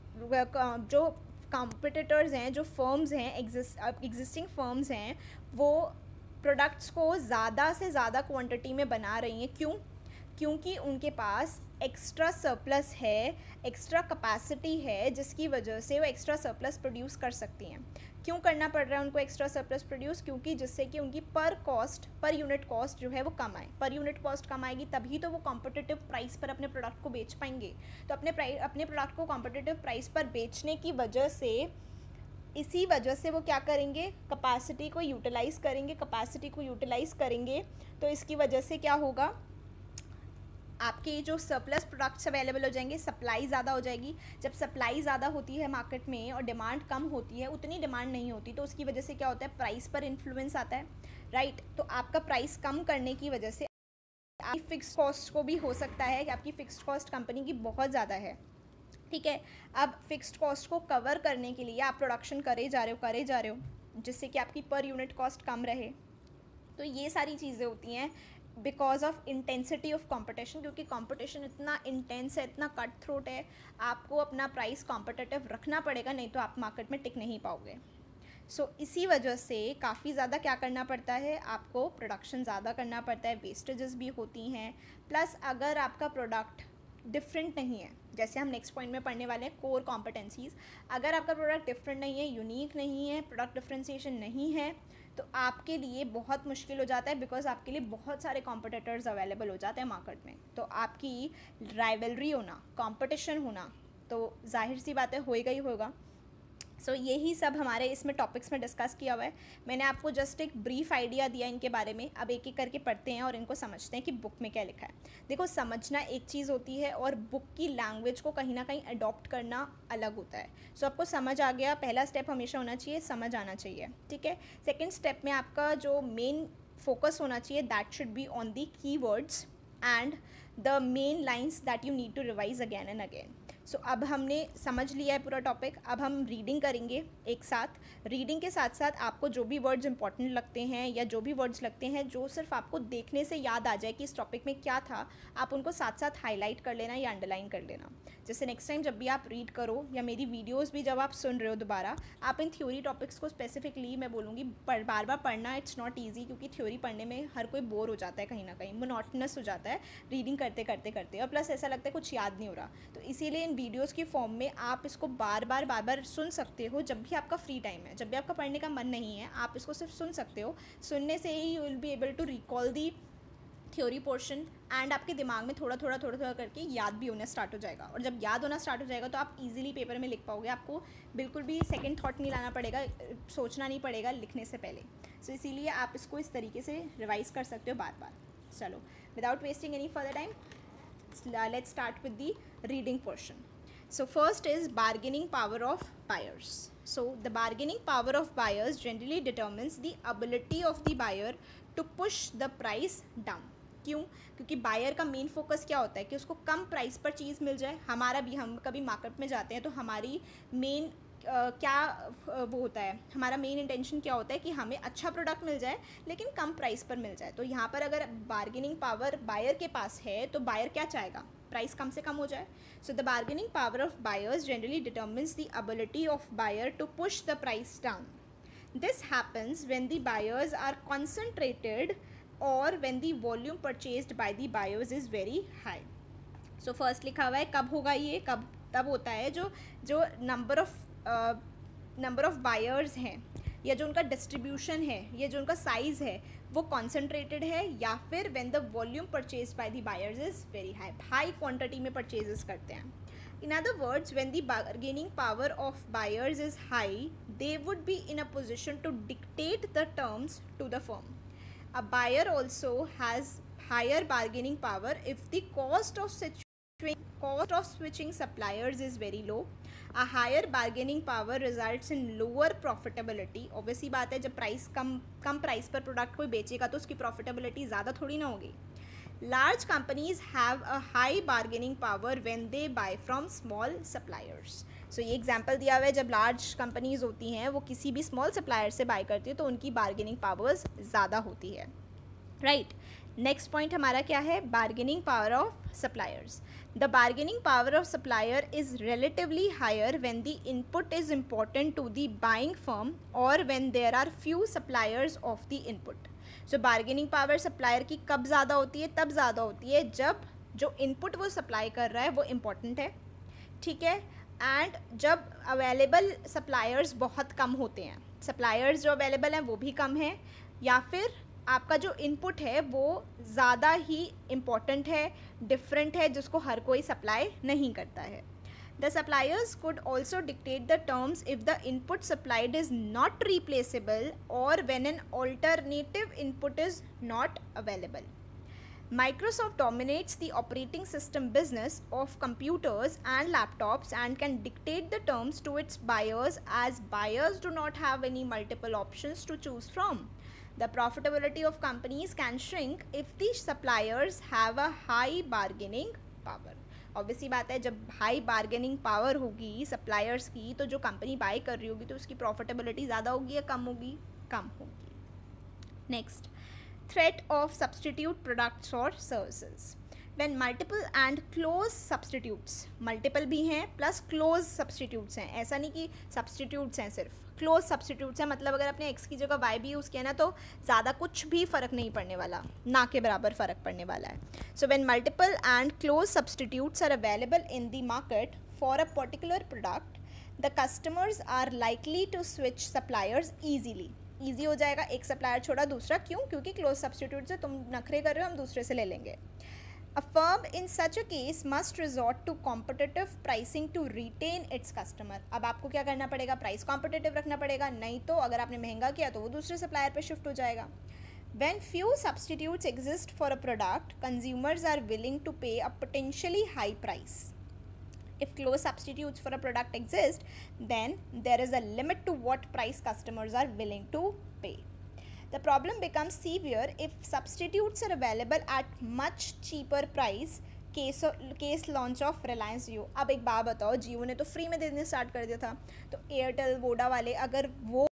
कॉम्पिटिटर्स हैं, जो फर्म्स हैं, एग्जिस्टिंग फर्म्स हैं, वो प्रोडक्ट्स को ज़्यादा से ज़्यादा क्वांटिटी में बना रही हैं। क्यों? क्योंकि उनके पास एक्स्ट्रा सरप्लस है, एक्स्ट्रा कैपेसिटी है, जिसकी वजह से वो एक्स्ट्रा सरप्लस प्रोड्यूस कर सकती हैं। क्यों करना पड़ रहा है उनको एक्स्ट्रा सरप्लस प्रोड्यूस? क्योंकि जिससे कि उनकी पर यूनिट कॉस्ट जो है वो कम आए। पर यूनिट कॉस्ट कम आएगी तभी तो वो कॉम्पिटिटिव प्राइस पर अपने प्रोडक्ट को बेच पाएंगे। तो अपने प्रोडक्ट को कॉम्पिटिटिव प्राइस पर बेचने की वजह से, इसी वजह से वो क्या करेंगे? कैपेसिटी को यूटिलाइज़ करेंगे, कैपेसिटी को यूटिलाइज़ करेंगे। तो इसकी वजह से क्या होगा? आपके जो सरप्लस प्रोडक्ट्स अवेलेबल हो जाएंगे, सप्लाई ज़्यादा हो जाएगी। जब सप्लाई ज़्यादा होती है मार्केट में और डिमांड कम होती है, उतनी डिमांड नहीं होती, तो उसकी वजह से क्या होता है? प्राइस पर इन्फ्लुएंस आता है, राइट। तो आपका प्राइस कम करने की वजह से आपकी फिक्स कॉस्ट को भी हो सकता है कि आपकी फिक्स्ड कॉस्ट कंपनी की बहुत ज़्यादा है, ठीक है। अब फिक्स्ड कॉस्ट को कवर करने के लिए आप प्रोडक्शन करे जा रहे हो, जिससे कि आपकी पर यूनिट कॉस्ट कम रहे। तो ये सारी चीज़ें होती हैं because of intensity of competition, क्योंकि कंपटीशन इतना इंटेंस है, इतना कट थ्रोट है, आपको अपना प्राइस कॉम्पिटिटिव रखना पड़ेगा, नहीं तो आप मार्केट में टिक नहीं पाओगे। सो इसी वजह से काफ़ी ज़्यादा क्या करना पड़ता है? आपको प्रोडक्शन ज़्यादा करना पड़ता है, वेस्टेजेस भी होती हैं। प्लस अगर आपका प्रोडक्ट डिफरेंट नहीं है, जैसे हम नेक्स्ट पॉइंट में पढ़ने वाले हैं कोर कॉम्पिटेंसीज, अगर आपका प्रोडक्ट डिफरेंट नहीं है, यूनिक नहीं है, प्रोडक्ट डिफ्रेंशिएशन नहीं है, तो आपके लिए बहुत मुश्किल हो जाता है, बिकॉज आपके लिए बहुत सारे कॉम्पिटिटर्स अवेलेबल हो जाते हैं मार्केट में। तो आपकी राइवलरी होना, कंपटीशन होना, तो जाहिर सी बात है होएगा ही होगा। सो यही सब हमारे इसमें टॉपिक्स में डिस्कस किया हुआ है। मैंने आपको जस्ट एक ब्रीफ आइडिया दिया इनके बारे में। अब एक एक करके पढ़ते हैं और इनको समझते हैं कि बुक में क्या लिखा है। देखो, समझना एक चीज़ होती है और बुक की लैंग्वेज को कहीं ना कहीं अडॉप्ट करना अलग होता है। सो आपको समझ आ गया, पहला स्टेप हमेशा होना चाहिए, समझ आना चाहिए, ठीक है। सेकेंड स्टेप में आपका जो मेन फोकस होना चाहिए, that should be on the keywords and the main lines that you need to revise again and again. So अब हमने समझ लिया है पूरा टॉपिक। अब हम रीडिंग करेंगे एक साथ। रीडिंग के साथ साथ आपको जो भी वर्ड्स इंपॉर्टेंट लगते हैं या जो भी वर्ड्स लगते हैं जो सिर्फ आपको देखने से याद आ जाए कि इस टॉपिक में क्या था, आप उनको साथ साथ हाईलाइट कर लेना या अंडरलाइन कर लेना। जैसे नेक्स्ट टाइम जब भी आप रीड करो या मेरी वीडियोज़ भी जब आप सुन रहे हो दोबारा, आप इन थ्योरी टॉपिक्स को स्पेसिफिकली मैं बोलूँगी बार बार पढ़ना। इट्स नॉट ईजी, क्योंकि थ्योरी पढ़ने में हर कोई बोर हो जाता है, कहीं ना कहीं मोनोटोनस हो जाता है रीडिंग करते करते करते, और प्लस ऐसा लगता है कुछ याद नहीं हो रहा। तो इसीलिए इन वीडियोज़ की फॉर्म में आप इसको बार बार सुन सकते हो जब भी आपका फ्री टाइम है, जब भी आपका पढ़ने का मन नहीं है, आप इसको सिर्फ सुन सकते हो। सुनने से ही you will be able to recall the theory portion and आपके दिमाग में थोड़ा थोड़ा करके याद भी होना स्टार्ट हो जाएगा। और जब याद होना स्टार्ट हो जाएगा तो आप इजीली पेपर में लिख पाओगे। आपको बिल्कुल भी सेकंड थॉट नहीं लाना पड़ेगा, सोचना नहीं पड़ेगा लिखने से पहले। सो इसीलिए आप इसको इस तरीके से रिवाइज कर सकते हो बार बार। चलो, without wasting any further time, let's start with the reading portion. So first is bargaining power of buyers. So the bargaining power of buyers generally determines the ability of the buyer to push the price down. क्यों? क्योंकि बायर का मेन फोकस क्या होता है कि उसको कम प्राइस पर चीज़ मिल जाए. हमारा भी, हम कभी मार्केट में जाते हैं तो हमारी मेन क्या वो होता है, हमारा मेन इंटेंशन क्या होता है कि हमें अच्छा प्रोडक्ट मिल जाए लेकिन कम प्राइस पर मिल जाए. तो यहाँ पर अगर बार्गेनिंग पावर बायर के पास है तो बायर क्या चाहेगा, प्राइस कम से कम हो जाए. So the bargaining power of buyers generally determines the ability of buyer to push the price down. This happens when the buyers are concentrated और when the volume purchased by the buyers is very high. So first लिखा हुआ है कब होगा ये, कब तब होता है जो नंबर ऑफ बायर्स हैं या जो उनका डिस्ट्रीब्यूशन है या जो उनका साइज़ है वो कॉन्सेंट्रेटेड है, या फिर when the volume purchase by the buyers is very high, high quantity में परचेजेस करते हैं. In other words, when the bargaining power of buyers is high they would be in a position to dictate the terms to the firm. A buyer also has higher bargaining power if the cost of switching suppliers is very low. A higher bargaining power results in lower profitability. Obviously बात है, जब प्राइस कम प्राइस पर प्रोडक्ट कोई बेचेगा तो उसकी प्रॉफिटेबिलिटी ज़्यादा थोड़ी ना होगी. Large companies have a high bargaining power when they buy from small suppliers. So ये एग्जाम्पल दिया हुआ है, जब लार्ज कंपनीज होती हैं वो किसी भी स्मॉल सप्लायर से बाय करती है तो उनकी बार्गेनिंग पावर्स ज़्यादा होती है. राइट. नेक्स्ट पॉइंट हमारा क्या है, bargaining power of suppliers. The bargaining power of supplier is relatively higher when the input is important to the buying firm or when there are few suppliers of the input. So bargaining power supplier की कब ज़्यादा होती है, तब ज़्यादा होती है जब जो input वो सप्लाई कर रहा है वो important है, ठीक है, एंड जब अवेलेबल सप्लायर्स बहुत कम होते हैं, सप्लायर्स जो अवेलेबल हैं वो भी कम हैं, या फिर आपका जो इनपुट है वो ज़्यादा ही इम्पॉर्टेंट है, डिफरेंट है, जिसको हर कोई सप्लाई नहीं करता है. The suppliers could also dictate the terms if the input supplied is not replaceable और when an alternative input is not available. Microsoft dominates the operating system business of computers and laptops and can dictate the terms to its buyers, as buyers do not have any multiple options to choose from. The profitability of companies can shrink if the suppliers have a high bargaining power. Obviously बात है, जब हाई बार्गेनिंग पावर होगी सप्लायर्स की तो जो कंपनी बाय कर रही होगी तो उसकी प्रॉफिटेबिलिटी ज़्यादा होगी या कम होगी, कम होगी. Next, threat of substitute products or services. When multiple and close substitutes, multiple भी हैं प्लस close substitutes हैं, ऐसा नहीं कि substitutes हैं सिर्फ, close substitutes हैं, मतलब अगर आपने x की जगह y भी यूज़ किया ना तो ज़्यादा कुछ भी फ़र्क नहीं पड़ने वाला, ना के बराबर फ़र्क पड़ने वाला है. So when multiple and close substitutes are available in the market for a particular product, the customers are likely to switch suppliers easily. Easy हो जाएगा, एक सप्लायर छोड़ा दूसरा, क्यों? क्योंकि क्लोज सब्सटीट्यूट से तुम नखरे कर रहे हो, हम दूसरे से ले लेंगे. A firm in such a case must resort to competitive pricing to retain its customer. अब आपको क्या करना पड़ेगा, प्राइस कॉम्पिटिटिव रखना पड़ेगा, नहीं तो अगर आपने महंगा किया तो वो दूसरे सप्लायर पे शिफ्ट हो जाएगा. When few substitutes exist for a product, consumers are willing to pay a potentially high price. If close substitutes for a product exist, then there is a limit to what price customers are willing to pay. The problem becomes severe if substitutes are available at much cheaper price. Case launch of Reliance Jio. अब एक बात बताओ, जियो ने तो फ्री में देने स्टार्ट कर दिया था, तो एयरटेल वोडा वाले अगर वो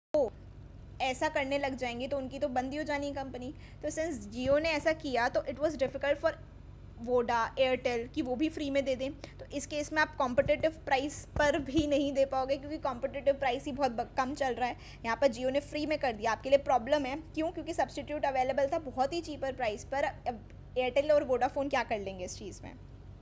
ऐसा करने लग जाएंगे तो उनकी तो बंद ही हो जानी कंपनी. तो सिंस जियो ने ऐसा किया तो it was difficult for Voda Airtel कि वो भी फ्री में दे दें. तो इस केस में आप कॉम्पिटिटिव प्राइस पर भी नहीं दे पाओगे क्योंकि कॉम्पिटिटिव प्राइस ही बहुत कम चल रहा है. यहाँ पर जियो ने फ्री में कर दिया, आपके लिए प्रॉब्लम है. क्यों? क्योंकि सब्सटीट्यूट अवेलेबल था बहुत ही चीपर प्राइस पर. एयरटेल और वोडाफोन क्या कर लेंगे इस चीज़ में.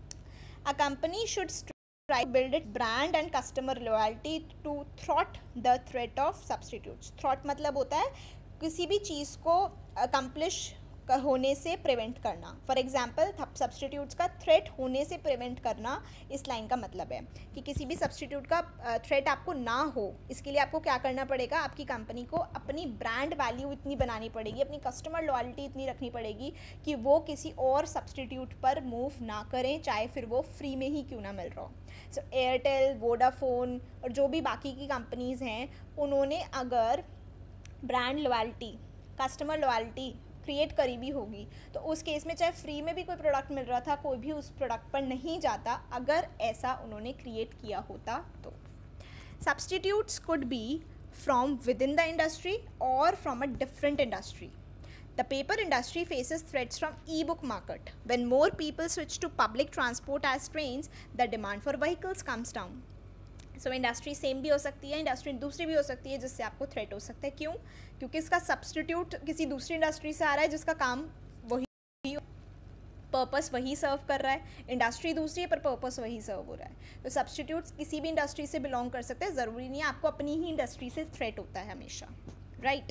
A company should try to build its brand and customer loyalty to thwart the threat of substitutes. Thwart मतलब होता है किसी भी चीज़ को accomplish होने से प्रिवेंट करना। फॉर एग्जांपल सब्सटीट्यूट्स का थ्रेट होने से प्रिवेंट करना इस लाइन का मतलब है कि किसी भी सब्सटीट्यूट का थ्रेट आपको ना हो। इसके लिए आपको क्या करना पड़ेगा, आपकी कंपनी को अपनी ब्रांड वैल्यू इतनी बनानी पड़ेगी, अपनी कस्टमर लॉयल्टी इतनी रखनी पड़ेगी कि वो किसी और सब्सटीट्यूट पर मूव ना करें, चाहे फिर वो फ्री में ही क्यों ना मिल रहा हो। सो एयरटेल, वोडाफोन और जो भी बाकी की कंपनीज़ हैं, उन्होंने अगर brand loyalty, customer loyalty create करी भी होगी तो उस केस में चाहे फ्री में भी कोई प्रोडक्ट मिल रहा था, कोई भी उस प्रोडक्ट पर नहीं जाता अगर ऐसा उन्होंने क्रिएट किया होता तो। Substitutes could be from within the industry और from a different industry. The paper industry faces threats from e-book market. When more people switch to public transport as trains, the demand for vehicles comes down. So industry same भी हो सकती है, इंडस्ट्री दूसरी भी हो सकती है जिससे आपको थ्रेट हो सकता है। क्यों? क्योंकि इसका सब्सटीट्यूट किसी दूसरी इंडस्ट्री से आ रहा है जिसका काम वही, पर्पस वही सर्व कर रहा है। इंडस्ट्री दूसरी है पर पर्पस वही सर्व हो रहा है। तो सब्सटीट्यूट्स किसी भी इंडस्ट्री से बिलोंग कर सकते हैं, ज़रूरी नहीं है आपको अपनी ही इंडस्ट्री से थ्रेट होता है हमेशा, राइट।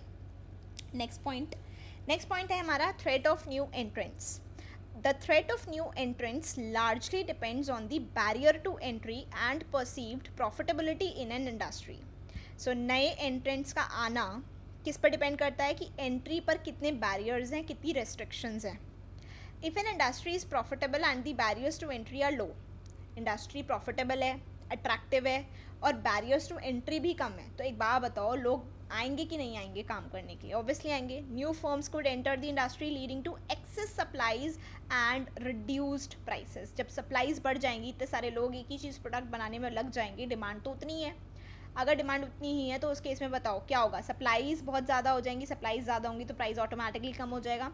नेक्स्ट पॉइंट है हमारा threat of new entrants. The threat of new entrants largely depends on the barrier to entry and perceived profitability in an industry. So नए एंट्रेंट्स का आना किस पर डिपेंड करता है कि एंट्री पर कितने बैरियर्स हैं, कितनी रेस्ट्रिक्शंस हैं. If an industry is profitable and the barriers to entry are low, industry profitable है, अट्रैक्टिव है और बैरियर्स टू एंट्री भी कम है, तो एक बात बताओ, लोग आएंगे कि नहीं आएंगे काम करने के लिए? ऑब्वियसली आएंगे. New firms could enter the industry leading to excess supplies and reduced prices. जब सप्लाईज बढ़ जाएंगी, इतने सारे लोग एक ही चीज़ प्रोडक्ट बनाने में लग जाएंगे, डिमांड तो उतनी है. अगर डिमांड उतनी ही है तो उस केस में बताओ क्या होगा, सप्लाईज बहुत ज़्यादा हो जाएंगी, सप्लाईज ज़्यादा होंगी तो प्राइस ऑटोमेटिकली कम हो जाएगा.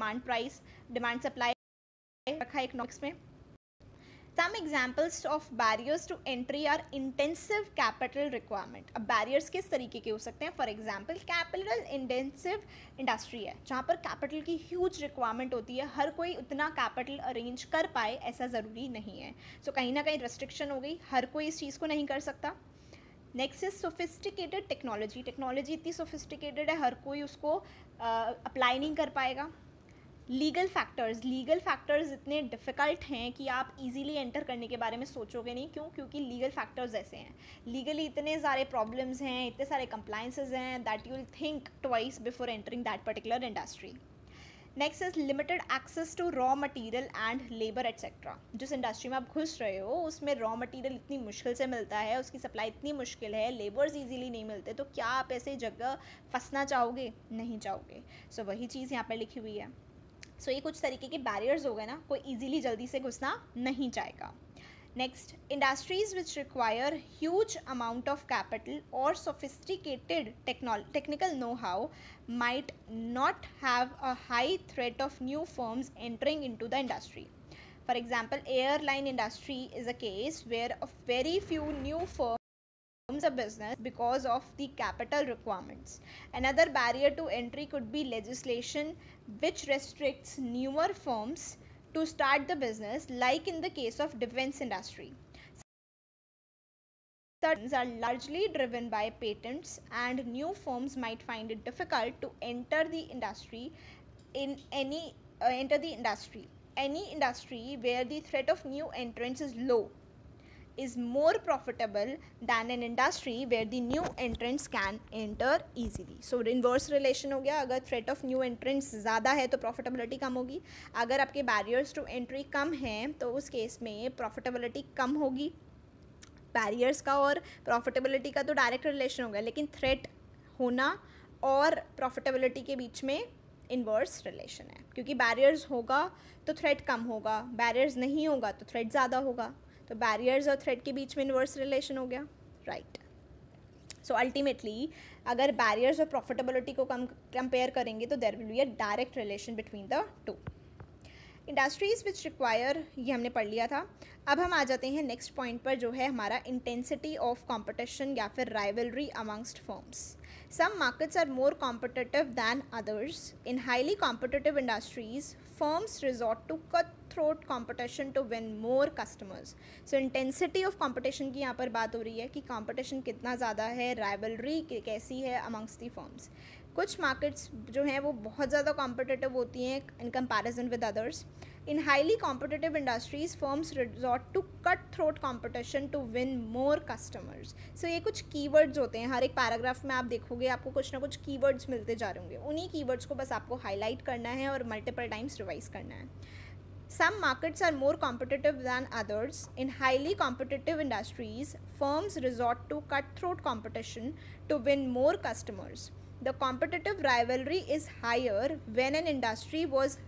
डिमांड सप्लाई रखा इकोनॉमिक्स में. Some examples of barriers to entry are intensive capital requirement. अब barriers किस तरीके के हो सकते हैं? For example, capital intensive industry है जहाँ पर capital की huge requirement होती है, हर कोई उतना capital arrange कर पाए ऐसा ज़रूरी नहीं है. So कहीं ना कहीं restriction हो गई, हर कोई इस चीज़ को नहीं कर सकता. Next is sophisticated technology. Technology इतनी सोफिस्टिकेटेड है, हर कोई उसको अप्लाई नहीं कर पाएगा. लीगल फैक्टर्स इतने डिफ़िकल्ट हैं कि आप इजीली एंटर करने के बारे में सोचोगे नहीं. क्यों? क्योंकि लीगल फैक्टर्स ऐसे हैं, लीगली इतने सारे प्रॉब्लम्स हैं, इतने सारे कंप्लाइंसेस हैं that you will think twice before entering that particular industry. Next is limited access to raw material and labour etcetera. जिस इंडस्ट्री में आप घुस रहे हो उसमें रॉ मटेरियल इतनी मुश्किल से मिलता है, उसकी सप्लाई इतनी मुश्किल है, लेबर्स इजीली नहीं मिलते, तो क्या आप ऐसे जगह फंसना चाहोगे? नहीं चाहोगे. सो वही चीज़ यहाँ पर लिखी हुई है. सो ये कुछ तरीके के बैरियर्स हो गए ना, कोई इजीली जल्दी से घुसना नहीं चाहेगा. Next, industries which require huge amount of capital और sophisticated technical know how might not have a high threat of new firms entering into the industry. For example, airline industry is a case where a very few new firms a business because of the capital requirements. Another barrier to entry could be legislation which restricts newer firms to start the business, like in the case of defense industry. Such are largely driven by patents and new firms might find it difficult to enter the industry any industry where the threat of new entrants is low is more profitable than an industry where the new entrants can enter easily. So inverse relation हो गया, अगर threat of new entrants ज़्यादा है तो profitability कम होगी, अगर आपके barriers to entry कम हैं तो उस केस में profitability कम होगी. barriers का और profitability का तो direct relation हो गया, लेकिन threat होना और profitability के बीच में इन्वर्स रिलेशन है, क्योंकि बैरियर्स होगा तो थ्रेट कम होगा, बैरियर्स नहीं होगा तो थ्रेट ज़्यादा होगा. तो बैरियर्स और थ्रेट के बीच में इन्वर्स रिलेशन हो गया, राइट. सो अल्टीमेटली अगर बैरियर्स और प्रॉफिटेबिलिटी को कंपेयर करेंगे तो there will be a direct relation between the two. Industries which require, ये हमने पढ़ लिया था. अब हम आ जाते हैं नेक्स्ट पॉइंट पर, जो है हमारा इंटेंसिटी ऑफ कॉम्पिटिशन या फिर rivalry amongst firms. Some markets are more competitive than others. In highly competitive industries, firms resort to cutthroat competition to win more customers. So intensity of competition की यहाँ पर बात हो रही है कि competition कितना ज़्यादा है, rivalry कैसी है amongst the firms. कुछ मार्केट्स जो हैं वो बहुत ज़्यादा कॉम्पिटिटिव होती हैं in comparison with others. In highly competitive industries firms resort to cut throat competition to win more customers. So ये कुछ कीवर्ड्स होते हैं, हर एक पैराग्राफ में आप देखोगे आपको कुछ ना कुछ कीवर्ड्स मिलते जा रहे होंगे. उन्हीं कीवर्ड्स को बस आपको हाईलाइट करना है और मल्टीपल टाइम्स रिवाइज करना है. Some markets are more competitive than others. In highly competitive industries, firms resort to cutthroat competition to win more customers. The competitive rivalry is higher when an industry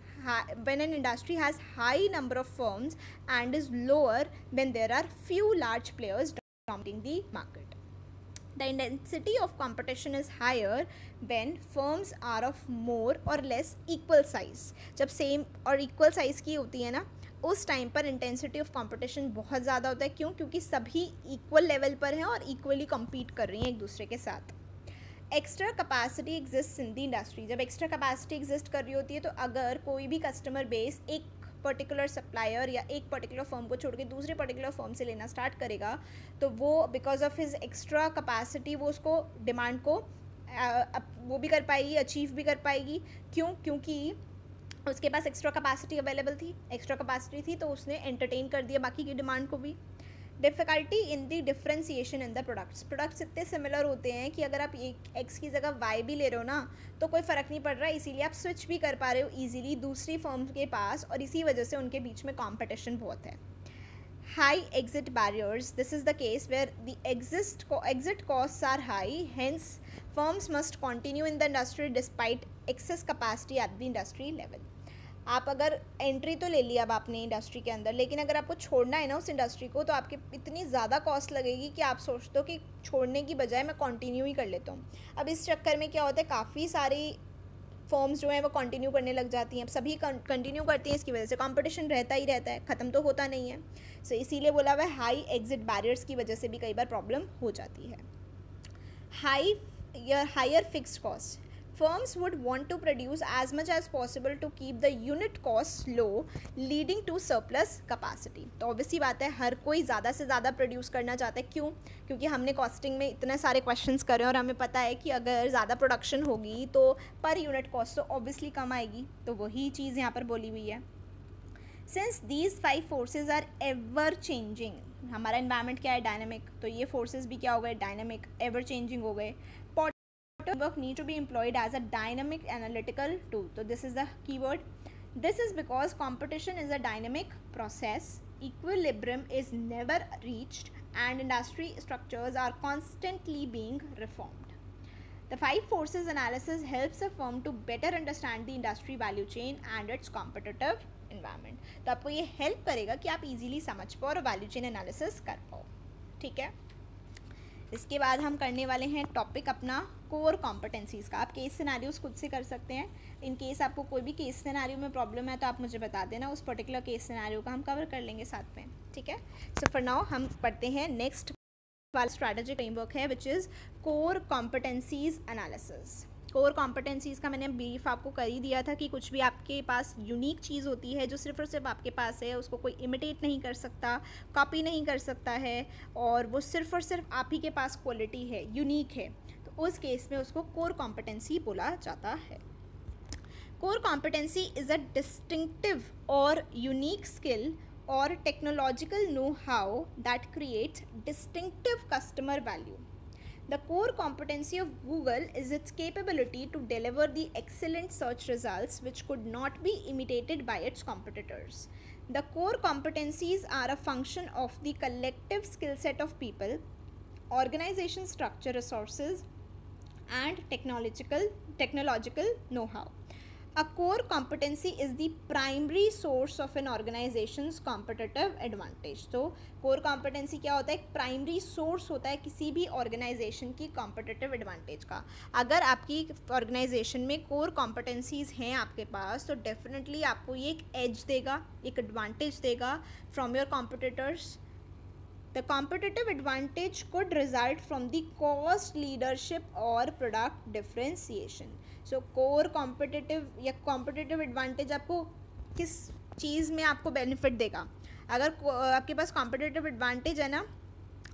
has high number of firms and is lower when there are few large players dominating the market. The intensity of competition is higher when firms are of more or less equal size. जब सेम और इक्वल साइज की होती है ना, उस टाइम पर इंटेंसिटी ऑफ कंपटीशन बहुत ज़्यादा होता है. क्यों? क्योंकि सभी इक्वल लेवल पर हैं और इक्वली compete कर रही हैं एक दूसरे के साथ. Extra capacity exist in the industry. जब एक्स्ट्रा कैपेसिटी एग्जिस्ट कर रही होती है तो अगर कोई भी कस्टमर बेस एक पर्टिकुलर सप्लायर या एक पर्टिकुलर फर्म को छोड़ के दूसरे पर्टिकुलर फर्म से लेना स्टार्ट करेगा तो वो because of his extra capacity वो उसको डिमांड को वो भी कर पाएगी, अचीव भी कर पाएगी. क्यों? क्योंकि उसके पास एक्स्ट्रा कैपेसिटी अवेलेबल थी, एक्स्ट्रा कैपेसिटी थी तो उसने एंटरटेन कर दिया बाकी की डिमांड को भी. Difficulty in the differentiation in the products इतने सिमिलर होते हैं कि अगर आप एक एक्स की जगह वाई भी ले रहे हो ना तो कोई फ़र्क नहीं पड़ रहा, इसीलिए आप स्विच भी कर पा रहे हो ईजिली दूसरी फर्म के पास और इसी वजह से उनके बीच में कॉम्पिटिशन बहुत है. High exit barriers. This is the case where the exit costs are high, hence firms must continue in the industry despite excess capacity at the industry level. आप अगर एंट्री तो ले लिया अब आपने इंडस्ट्री के अंदर, लेकिन अगर आपको छोड़ना है ना उस इंडस्ट्री को तो आपके इतनी ज़्यादा कॉस्ट लगेगी कि आप सोचते हो कि छोड़ने की बजाय मैं कंटिन्यू ही कर लेता हूँ. अब इस चक्कर में क्या होता है, काफ़ी सारी फॉर्म्स जो हैं वो कंटिन्यू करने लग जाती हैं. अब सभी कंटिन्यू करती हैं, इसकी वजह से कंपटीशन रहता ही रहता है, ख़त्म तो होता नहीं है. सो इसीलिए बोला हुआ है हाई एग्जिट बैरियर्स की वजह से भी कई बार प्रॉब्लम हो जाती है. Higher fixed cost. Firms would want to produce as much as possible to keep the unit costs low, leading to surplus capacity. तो ऑब्वियसली बात है हर कोई ज़्यादा से ज़्यादा प्रोड्यूस करना चाहता है. क्यों? क्योंकि हमने कॉस्टिंग में इतने सारे क्वेश्चंस करे और हमें पता है कि अगर ज़्यादा प्रोडक्शन होगी तो पर यूनिट कॉस्ट तो ऑब्वियसली कम आएगी. तो वही चीज़ यहाँ पर बोली हुई है. Since these 5 forces are ever changing, हमारा इन्वायरमेंट क्या है, डायनामिक, तो ये फोर्सेज भी क्या हो गए, डायनामिक, एवर चेंजिंग हो गए. Work need to be employed as a dynamic analytical tool. So this is the keyword. This is because competition is a dynamic process. Equilibrium is never reached and industry structures are constantly being reformed. The 5 forces analysis helps a firm to better understand the industry value chain and its competitive environment. तो आपको ये हेल्प करेगा कि आप इजीली समझ पाओ और वैल्यू चेन एनालिसिस कर पाओ. ठीक है. इसके बाद हम करने वाले हैं टॉपिक अपना कोर कॉम्पिटेंसीज़ का. आप केस सिनेरियोस खुद से कर सकते हैं. इन केस आपको कोई भी केस सिनेरियो में प्रॉब्लम है तो आप मुझे बता देना, उस पर्टिकुलर केस सिनेरियो का हम कवर कर लेंगे साथ में. ठीक है. सो फॉर नाउ हम पढ़ते हैं नेक्स्ट वाला स्ट्रैटेजिक फ्रेमवर्क है which is core competencies analysis. Core competencies का मैंने ब्रीफ आपको कर ही दिया था कि कुछ भी आपके पास यूनिक चीज़ होती है जो सिर्फ और सिर्फ आपके पास है, उसको कोई इमिटेट नहीं कर सकता, कॉपी नहीं कर सकता है और वो सिर्फ और सिर्फ आप ही के पास क्वालिटी है, यूनिक है, तो उस केस में उसको कोर कॉम्पिटेंसी बोला जाता है. Core competency is a distinctive और unique skill or technological know-how that creates distinctive customer value. The core competency of Google is its capability to deliver the excellent search results which could not be imitated by its competitors. The core competencies are a function of the collective skill set of people, organization structure, resources, and technological know-how. A core competency is the primary source of an organization's competitive advantage. तो core competency क्या होता है? एक primary source होता है किसी भी organization की competitive advantage का. अगर आपकी organization में core competencies हैं आपके पास तो definitely आपको ये एक edge देगा, एक advantage देगा from your competitors. The competitive advantage could result from the cost leadership or product differentiation. So core competitive या competitive advantage आपको किस चीज़ में आपको benefit देगा? अगर आपके पास competitive advantage है ना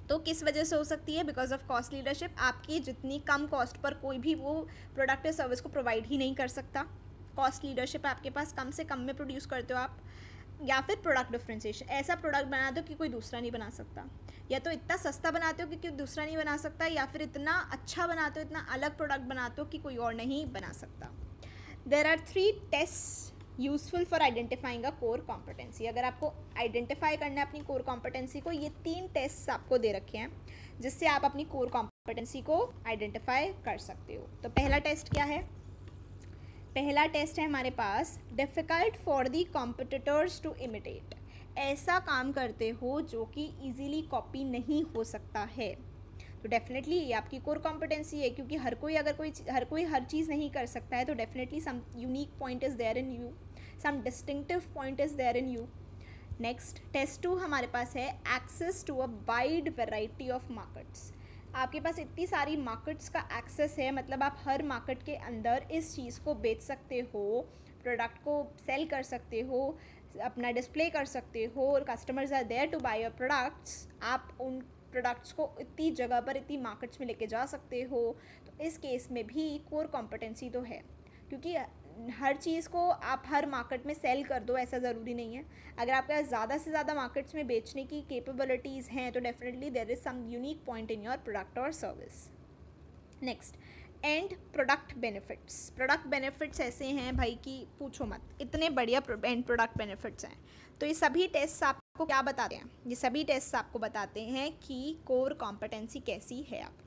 तो किस वजह से हो सकती है? Because of cost leadership. आपकी जितनी कम कॉस्ट पर कोई भी वो प्रोडक्ट या सर्विस को प्रोवाइड ही नहीं कर सकता। कॉस्ट लीडरशिप आपके पास, कम से कम में प्रोड्यूस करते हो आप। या फिर प्रोडक्ट डिफ्रेंशिएशन, ऐसा प्रोडक्ट बना दो कि कोई दूसरा नहीं बना सकता। या तो इतना सस्ता बनाते हो कि कोई दूसरा नहीं बना सकता, या फिर इतना अच्छा बनाते हो, इतना अलग प्रोडक्ट बनाते हो कि कोई और नहीं बना सकता। There are 3 test useful for identifying a core competency. अगर आपको आइडेंटिफाई करना है अपनी कोर कॉम्पिटेंसी को, ये 3 टेस्ट आपको दे रखे हैं जिससे आप अपनी कोर कॉम्पिटेंसी को आइडेंटिफाई कर सकते हो। तो पहला टेस्ट क्या है? पहला टेस्ट है हमारे पास, difficult for the competitors to imitate. ऐसा काम करते हो जो कि ईजीली कॉपी नहीं हो सकता है। तो डेफिनेटली ये आपकी कोर कॉम्पिटेंसी है, क्योंकि हर कोई हर चीज़ नहीं कर सकता है। तो definitely some unique point is there in you, some distinctive point is there in you. Next, test 2 हमारे पास है, access to a wide variety of markets. आपके पास इतनी सारी मार्केट्स का एक्सेस है, मतलब आप हर मार्केट के अंदर इस चीज़ को बेच सकते हो, प्रोडक्ट को सेल कर सकते हो, अपना डिस्प्ले कर सकते हो, और customers are there to buy your products. आप उन प्रोडक्ट्स को इतनी जगह पर, इतनी मार्केट्स में लेके जा सकते हो। तो इस केस में भी कोर कॉम्पिटेंसी तो है, क्योंकि हर चीज़ को आप हर मार्केट में सेल कर दो ऐसा ज़रूरी नहीं है। अगर आपके पास ज़्यादा से ज़्यादा मार्केट्स में बेचने की कैपेबिलिटीज़ हैं तो definitely there is some unique point in your product और service. Next, end product benefits. Product benefits ऐसे हैं भाई कि पूछो मत, इतने बढ़िया एंड प्रोडक्ट बेनिफिट्स हैं। तो ये सभी टेस्ट आपको क्या बताते हैं? ये सभी टेस्ट आपको बताते हैं कि कोर कॉम्पिटेंसी कैसी है आपकी।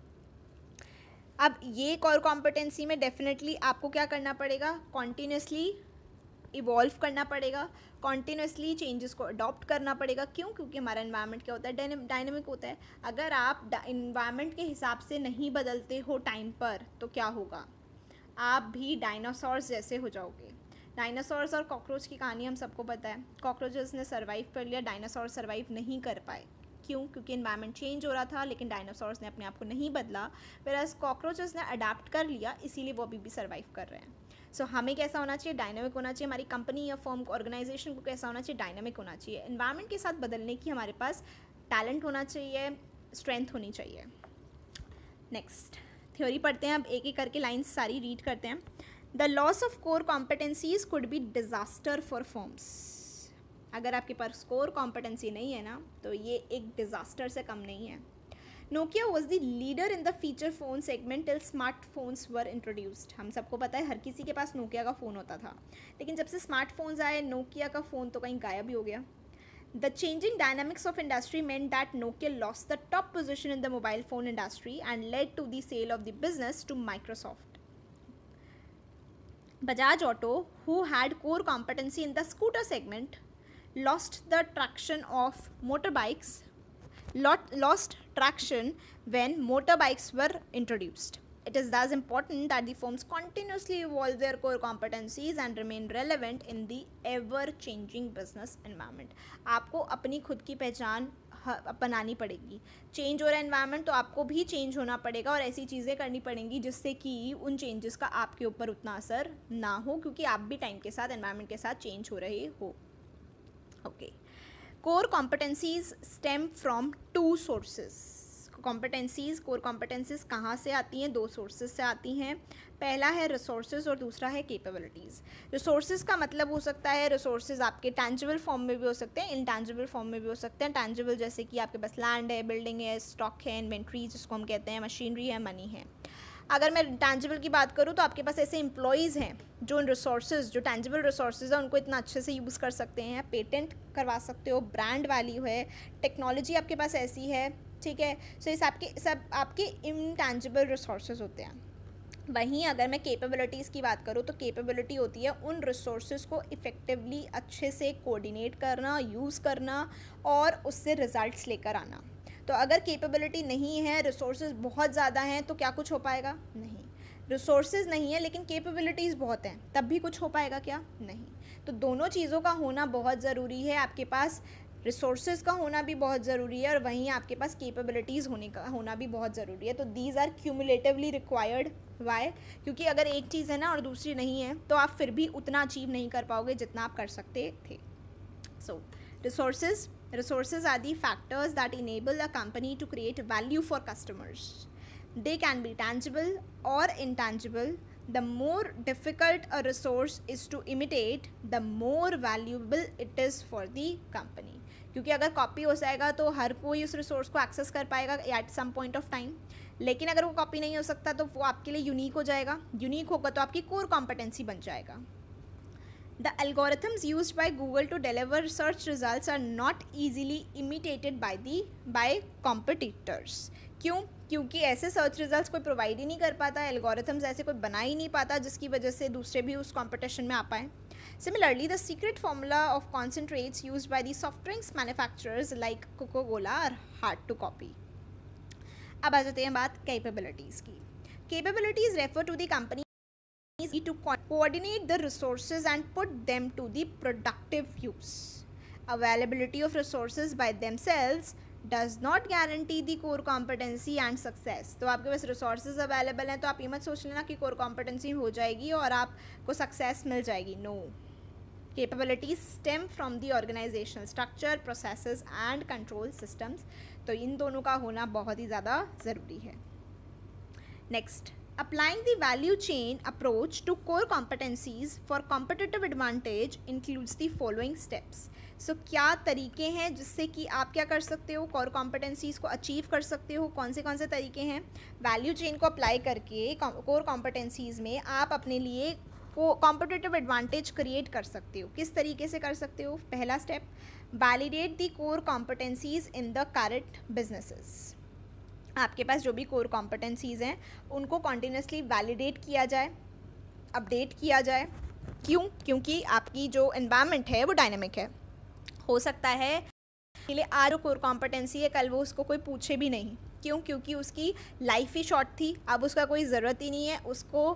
अब ये कोर कॉम्पिटेंसी में डेफिनेटली आपको क्या करना पड़ेगा? कॉन्टीन्यूसली इवॉल्व करना पड़ेगा, कॉन्टीन्यूसली चेंजेस को अडॉप्ट करना पड़ेगा। क्यों? क्योंकि हमारा इन्वायरमेंट क्या होता है? डायनेमिक होता है। अगर आप इन्वायरमेंट के हिसाब से नहीं बदलते हो टाइम पर तो क्या होगा? आप भी डायनासोर्स जैसे हो जाओगे। डायनासोर्स और कॉकरोच की कहानी हम सबको पता है। कॉकरोचेस ने सर्वाइव कर लिया, डायनासोर सर्वाइव नहीं कर पाए। क्यों? क्योंकि इन्वायरमेंट चेंज हो रहा था, लेकिन डायनासोर्स ने अपने आप को नहीं बदला, whereas कॉकरोचेस ने अडाप्ट कर लिया, इसीलिए वो अभी भी सर्वाइव कर रहे हैं। सो हमें कैसा होना चाहिए? डायनामिक होना चाहिए। हमारी कंपनी या फर्म को, ऑर्गेनाइजेशन को कैसा होना चाहिए? डायनामिक होना चाहिए। इन्वायरमेंट के साथ बदलने की हमारे पास टैलेंट होना चाहिए, स्ट्रेंथ होनी चाहिए। नेक्स्ट थ्योरी पढ़ते हैं, अब एक एक करके लाइन्स सारी रीड करते हैं। The loss of core competencies could be disaster for firms. अगर आपके पास कोर कॉम्पिटेंसी नहीं है ना, तो ये एक डिजास्टर से कम नहीं है। Nokia was the leader in the feature phone segment till smartphones were introduced. हम सबको पता है हर किसी के पास नोकिया का फ़ोन होता था, लेकिन जब से स्मार्टफोन्स आए नोकिया का फ़ोन तो कहीं गायब ही हो गया। The changing dynamics of industry meant that Nokia lost the top position in the mobile phone industry and led to the sale of the business to Microsoft. Bajaj Auto, who had core competency in the scooter segment, lost traction when motorbikes were introduced. It is thus important that the firms continuously evolve their core competencies and remain relevant in the ever-changing business environment. आपको अपनी खुद की पहचान बनानी पड़ेगी। चेंज हो रहा है एनवायरनमेंट तो आपको भी चेंज होना पड़ेगा और ऐसी चीज़ें करनी पड़ेंगी जिससे कि उन चेंजेस का आपके ऊपर उतना असर ना हो, क्योंकि आप भी टाइम के साथ एनवायरनमेंट के साथ चेंज हो रहे हो। Okay, core competencies stem from 2 sources. Core competencies कहाँ से आती हैं? 2 सोर्सेज से आती हैं। पहला है रिसोर्सेज और दूसरा है कैपेबिलिटीज़। रिसोर्सेज का मतलब हो सकता है, रिसोर्सेज आपके टैंजिबल फॉर्म में भी हो सकते हैं, इनटैंजिबल फॉर्म में भी हो सकते हैं। टैंजिबल जैसे कि आपके पास लैंड है, बिल्डिंग है, स्टॉक है, इन्वेंट्री जिसको हम कहते हैं, मशीनरी है, मनी है। अगर मैं टैंजिबल की बात करूँ तो आपके पास ऐसे एम्प्लॉयज़ हैं जो इन रिसोर्सेज, जो टैंजिबल रिसोर्सेज है उनको इतना अच्छे से यूज़ कर सकते हैं, पेटेंट करवा सकते हो, ब्रांड वैल्यू है, टेक्नोलॉजी आपके पास ऐसी है, ठीक है। सो इस सब आपके इनटैंजिबल रिसोर्सेज होते हैं। वहीं अगर मैं कैपेबिलिटीज़ की बात करूँ तो कैपेबिलिटी होती है उन रिसोर्सेज को इफ़ेक्टिवली अच्छे से कोऑर्डिनेट करना, यूज़ करना और उससे रिजल्ट्स लेकर आना। तो अगर कैपेबिलिटी नहीं है, रिसोर्सेज बहुत ज़्यादा हैं तो क्या कुछ हो पाएगा? नहीं। रिसोर्सेज नहीं है लेकिन कैपेबिलिटीज़ बहुत हैं, तब भी कुछ हो पाएगा क्या? नहीं। तो दोनों चीज़ों का होना बहुत ज़रूरी है। आपके पास रिसोर्सेज का होना भी बहुत ज़रूरी है और वहीं आपके पास कैपेबिलिटीज़ होना भी बहुत ज़रूरी है। तो these are cumulatively required. Why? क्योंकि अगर एक चीज़ है ना और दूसरी नहीं है तो आप फिर भी उतना अचीव नहीं कर पाओगे जितना आप कर सकते थे। So resources Resources are the factors that enable a company to create value for customers. They can be tangible or intangible. The more difficult a resource is to imitate, the more valuable it is for the company. क्योंकि अगर कॉपी हो जाएगा तो हर कोई उस रिसोर्स को एक्सेस कर पाएगा at some point of time, लेकिन अगर वो कॉपी नहीं हो सकता तो वो आपके लिए यूनिक हो जाएगा, यूनिक होगा तो आपकी कोर कॉम्पिटेंसी बन जाएगा. The algorithms used by Google to deliver search results are not easily imitated by competitors. क्यों? क्योंकि ऐसे सर्च रिजल्ट्स कोई प्रोवाइड ही नहीं कर पाता, एल्गोरिथम्स ऐसे कोई बना ही नहीं पाता जिसकी वजह से दूसरे भी उस कंपटीशन में आ पाए. Similarly, the secret formula of concentrates used by the soft drinks manufacturers like Coca-Cola are hard to copy. अब आ जाते हैं बात कैपेबिलिटीज़ की. Capabilities refer to the company to coordinate the resources and put them to the productive use. Availability of resources by themselves does not guarantee the core competency and success. तो आपके पास resources available हैं तो आप ये मत सोच लेना कि core competency हो जाएगी और आपको success मिल जाएगी. No. Capabilities stem from the organizational structure, processes and control systems. तो इन दोनों का होना बहुत ही ज़्यादा ज़रूरी है. Next, applying the value chain approach to core competencies for competitive advantage includes the following steps. So क्या तरीके हैं जिससे कि आप क्या कर सकते हो, core competencies को अचीव कर सकते हो, कौन से तरीके हैं. वैल्यू चेन को अप्लाई करके core competencies में आप अपने लिए कॉम्पिटिटिव एडवांटेज क्रिएट कर सकते हो. किस तरीके से कर सकते हो? पहला step, validate the core competencies in the current businesses. आपके पास जो भी कोर कॉम्पिटेंसीज हैं उनको कॉन्टिन्यूसली वैलिडेट किया जाए, अपडेट किया जाए. क्यों? क्योंकि आपकी जो एनवायरनमेंट है वो डायनामिक है. हो सकता है के लिए आज जो कोर कॉम्पिटेंसी है कल वो उसको कोई पूछे भी नहीं. क्यों? क्योंकि उसकी लाइफ ही शॉर्ट थी, अब उसका कोई ज़रूरत ही नहीं है, उसको